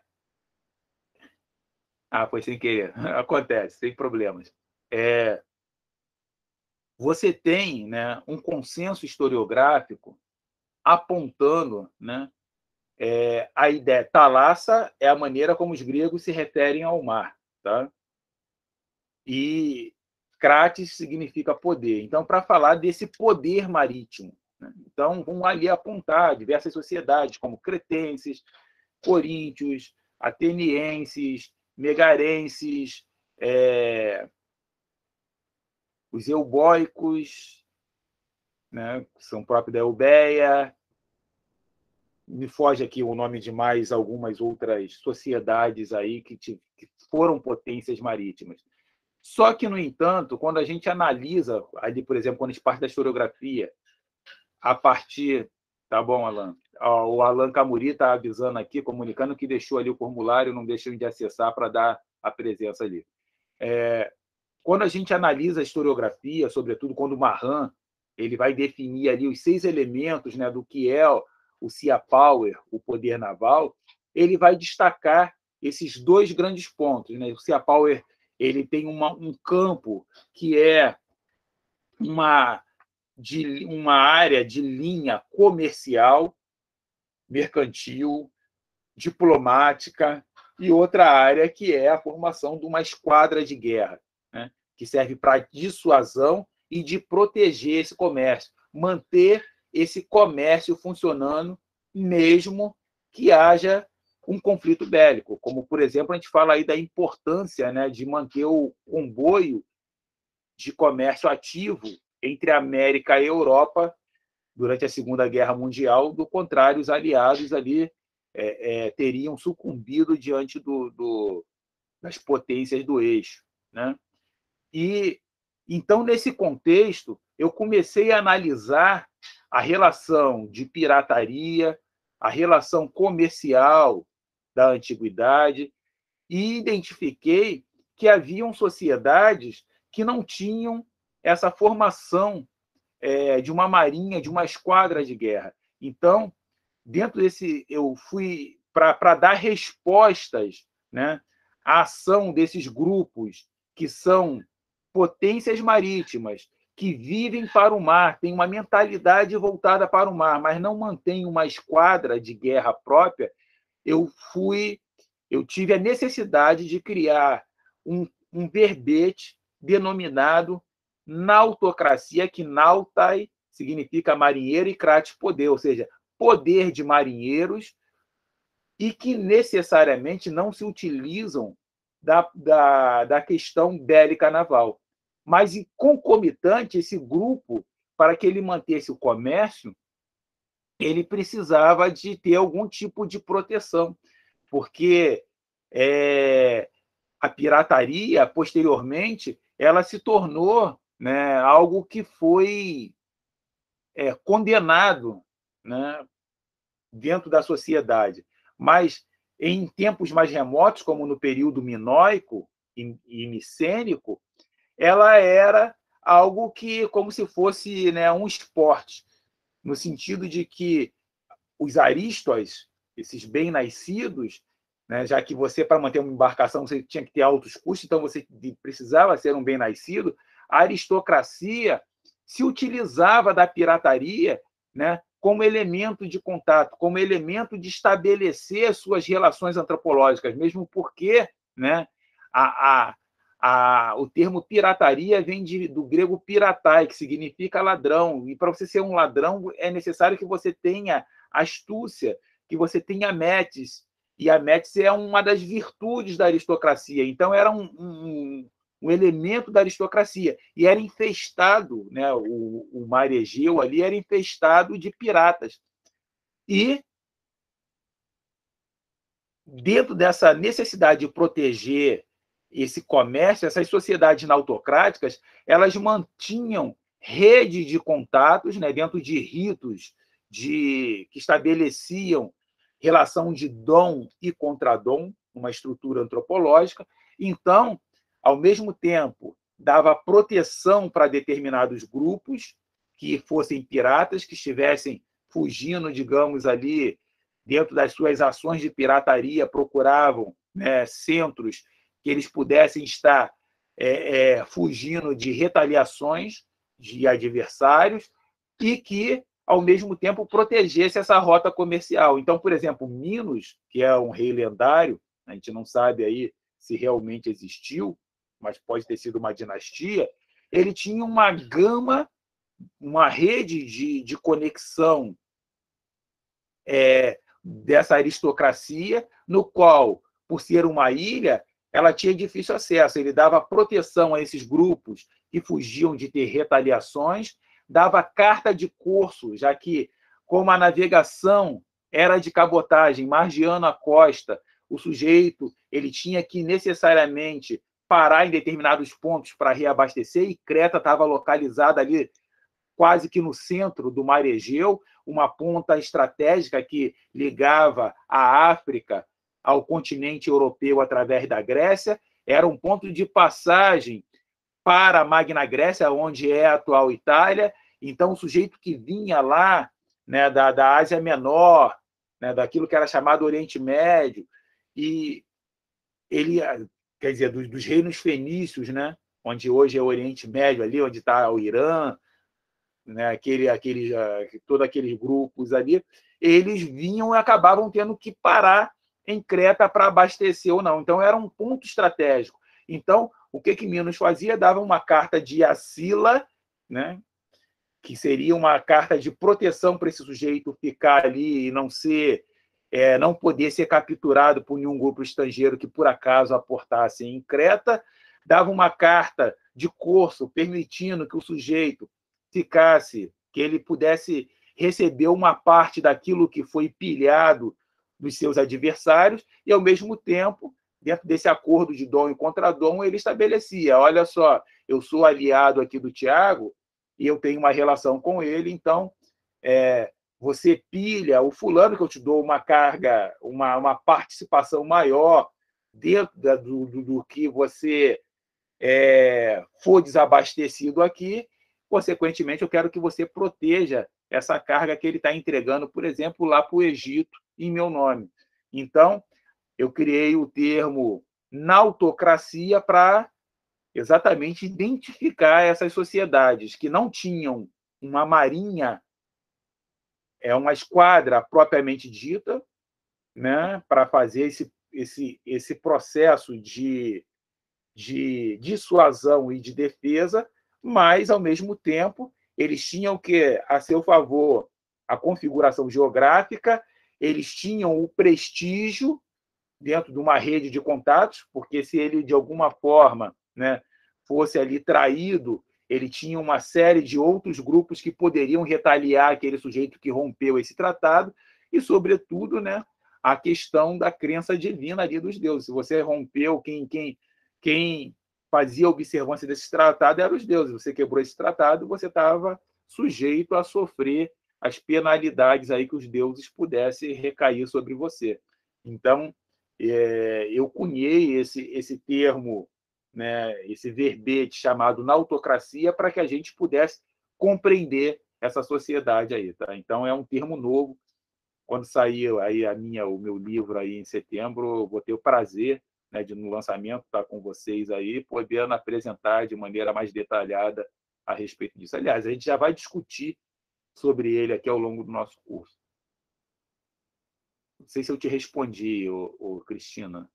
ah, foi sem querer. Acontece, sem problemas. É, você tem, né, um consenso historiográfico apontando, né, é, a ideia. Thalassa é a maneira como os gregos se referem ao mar. Tá? E Crates significa poder. Então, para falar desse poder marítimo. Né? Então, vão ali apontar diversas sociedades, como cretenses, coríntios, atenienses, megarenses, é, os eubóicos, né, que são próprios da Eubéia. Me foge aqui o nome de mais algumas outras sociedades aí que, que foram potências marítimas. Só que, no entanto, quando a gente analisa, ali, por exemplo, quando a gente parte da historiografia, a partir... Tá bom, Alan? O Alan Camuri está avisando aqui, comunicando que deixou ali o formulário, não deixou de acessar para dar a presença ali. É, quando a gente analisa a historiografia, sobretudo quando o Mahan ele vai definir ali os seis elementos, né, do que é o Sea Power, o poder naval, ele vai destacar esses dois grandes pontos. Né? O Sea Power ele tem uma, um campo que é uma, de, uma área de linha comercial, mercantil, diplomática, e outra área que é a formação de uma esquadra de guerra, né? Que serve para dissuasão e de proteger esse comércio, manter esse comércio funcionando, mesmo que haja um conflito bélico, como, por exemplo, a gente fala aí da importância, né, de manter o comboio de comércio ativo entre a América e a Europa durante a Segunda Guerra Mundial. Do contrário, os aliados ali é, é, teriam sucumbido diante do, do, das potências do eixo. Né? E, então, nesse contexto, eu comecei a analisar a relação de pirataria, a relação comercial da antiguidade, e identifiquei que haviam sociedades que não tinham essa formação é, de uma marinha, de uma esquadra de guerra. Então, dentro desse, eu fui para dar respostas, né, à ação desses grupos que são potências marítimas, que vivem para o mar, têm uma mentalidade voltada para o mar, mas não mantêm uma esquadra de guerra própria. Eu fui, eu tive a necessidade de criar um, um verbete denominado nautocracia, que nautai significa marinheiro e krates poder, ou seja, poder de marinheiros, e que necessariamente não se utilizam da, da, da questão bélica naval. Mas, em concomitante, esse grupo, para que ele mantesse o comércio, ele precisava de ter algum tipo de proteção, porque é, a pirataria, posteriormente, ela se tornou, né, algo que foi é, condenado, né, dentro da sociedade. Mas, em tempos mais remotos, como no período minoico e, e micênico, ela era algo que, como se fosse, né, um esporte, no sentido de que os aristos, esses bem-nascidos, né, já que você, para manter uma embarcação, você tinha que ter altos custos, então você precisava ser um bem-nascido, a aristocracia se utilizava da pirataria, né, como elemento de contato, como elemento de estabelecer suas relações antropológicas, mesmo porque, né, a, a, a, o termo pirataria vem de, do grego piratai, que significa ladrão, e para você ser um ladrão é necessário que você tenha astúcia, que você tenha metis, e a metis é uma das virtudes da aristocracia, então era um, um, um elemento da aristocracia, e era infestado, né, o, o mar Egeu ali era infestado de piratas. E, dentro dessa necessidade de proteger esse comércio, essas sociedades nautocráticas, elas mantinham redes de contatos, né, dentro de ritos de, que estabeleciam relação de dom e contradom, uma estrutura antropológica. Então, ao mesmo tempo, dava proteção para determinados grupos que fossem piratas, que estivessem fugindo, digamos, ali, dentro das suas ações de pirataria, procuravam, né, centros que eles pudessem estar é, é, fugindo de retaliações de adversários e que, ao mesmo tempo, protegesse essa rota comercial. Então, por exemplo, Minos, que é um rei lendário, a gente não sabe aí se realmente existiu, mas pode ter sido uma dinastia, ele tinha uma gama, uma rede de, de conexão é, dessa aristocracia, no qual, por ser uma ilha, ela tinha difícil acesso. Ele dava proteção a esses grupos que fugiam de ter retaliações, dava carta de curso, já que, como a navegação era de cabotagem, margeando a costa, o sujeito ele tinha que necessariamente parar em determinados pontos para reabastecer, e Creta estava localizada ali quase que no centro do Mar Egeu, uma ponta estratégica que ligava a África ao continente europeu através da Grécia, era um ponto de passagem para a Magna Grécia, onde é a atual Itália. Então, o sujeito que vinha lá, né, da, da Ásia Menor, né, daquilo que era chamado Oriente Médio, e ele, quer dizer, dos, dos reinos fenícios, né, onde hoje é o Oriente Médio, ali onde está o Irã, né, aquele, aquele, todos aqueles grupos ali, eles vinham e acabavam tendo que parar em Creta para abastecer ou não. Então, era um ponto estratégico. Então, o que que Minos fazia? Dava uma carta de Asila, né, que seria uma carta de proteção para esse sujeito ficar ali e não ser, é, não poder ser capturado por nenhum grupo estrangeiro que, por acaso, aportasse em Creta. Dava uma carta de corso, permitindo que o sujeito ficasse, que ele pudesse receber uma parte daquilo que foi pilhado dos seus adversários, e, ao mesmo tempo, dentro desse acordo de dom e contradom, ele estabelecia: olha só, eu sou aliado aqui do Tiago e eu tenho uma relação com ele, então é, você pilha o fulano que eu te dou uma carga, uma, uma participação maior dentro da, do, do, do que você é, for desabastecido aqui, consequentemente, eu quero que você proteja essa carga que ele está entregando, por exemplo, lá para o Egito, em meu nome. Então, eu criei o termo nautocracia para exatamente identificar essas sociedades que não tinham uma marinha, é uma esquadra propriamente dita, né, para fazer esse, esse, esse processo de, de dissuasão e de defesa, mas, ao mesmo tempo, eles tinham que, a seu favor, a configuração geográfica, eles tinham o prestígio dentro de uma rede de contatos, porque se ele, de alguma forma, né, fosse ali traído, ele tinha uma série de outros grupos que poderiam retaliar aquele sujeito que rompeu esse tratado, e, sobretudo, né, a questão da crença divina ali dos deuses. Se você rompeu, quem, quem, quem fazia observância desse tratado eram os deuses. Você quebrou esse tratado, você estava sujeito a sofrer as penalidades aí que os deuses pudessem recair sobre você. Então, é, eu cunhei esse, esse termo, né, esse verbete chamado nautocracia, para que a gente pudesse compreender essa sociedade aí, tá? Então, é um termo novo. Quando sair aí a minha, o meu livro aí em setembro, eu vou ter o prazer, né, de, no lançamento, estar com vocês aí, podendo apresentar de maneira mais detalhada a respeito disso. Aliás, a gente já vai discutir sobre ele aqui ao longo do nosso curso. Não sei se eu te respondi, ô, ô, Cristina.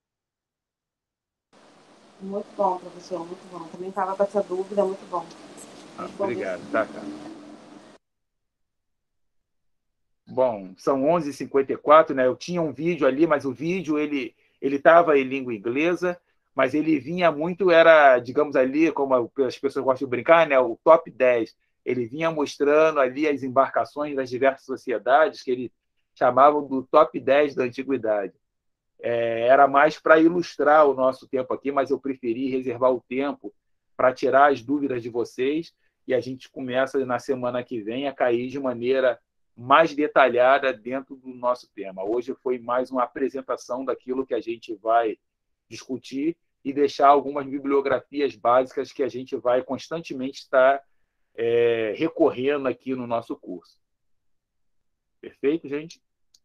Muito bom, professor, muito bom. Também estava com essa dúvida, muito bom. Ah, obrigado, tá, cara. Bom, são onze e cinquenta e quatro, né? Eu tinha um vídeo ali, mas o vídeo ele ele estava em língua inglesa, mas ele vinha muito, era, digamos ali, como as pessoas gostam de brincar, né? O top dez. Ele vinha mostrando ali as embarcações das diversas sociedades, que ele chamavam do top dez da antiguidade. É, era mais para ilustrar o nosso tempo aqui, mas eu preferi reservar o tempo para tirar as dúvidas de vocês, e a gente começa na semana que vem a cair de maneira mais detalhada dentro do nosso tema. Hoje foi mais uma apresentação daquilo que a gente vai discutir e deixar algumas bibliografias básicas que a gente vai constantemente estar é, recorrendo aqui no nosso curso. Perfeito, gente?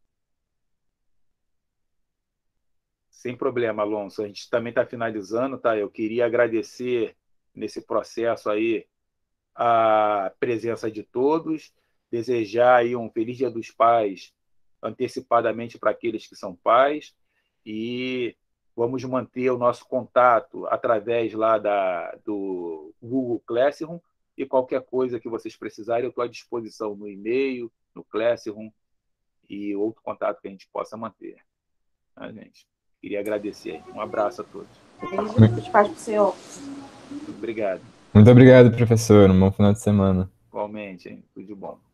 Sem problema, Alonso. A gente também está finalizando, tá? Eu queria agradecer nesse processo aí a presença de todos, desejar aí um feliz Dia dos Pais antecipadamente para aqueles que são pais, e vamos manter o nosso contato através lá da, do Google Classroom, e qualquer coisa que vocês precisarem, eu estou à disposição no e-mail, no Classroom e outro contato que a gente possa manter. Tá, gente? Queria agradecer. Um abraço a todos. Feliz Dia dos Pais para o senhor. Obrigado. Muito obrigado, professor. Um bom final de semana. Igualmente, hein? Tudo de bom.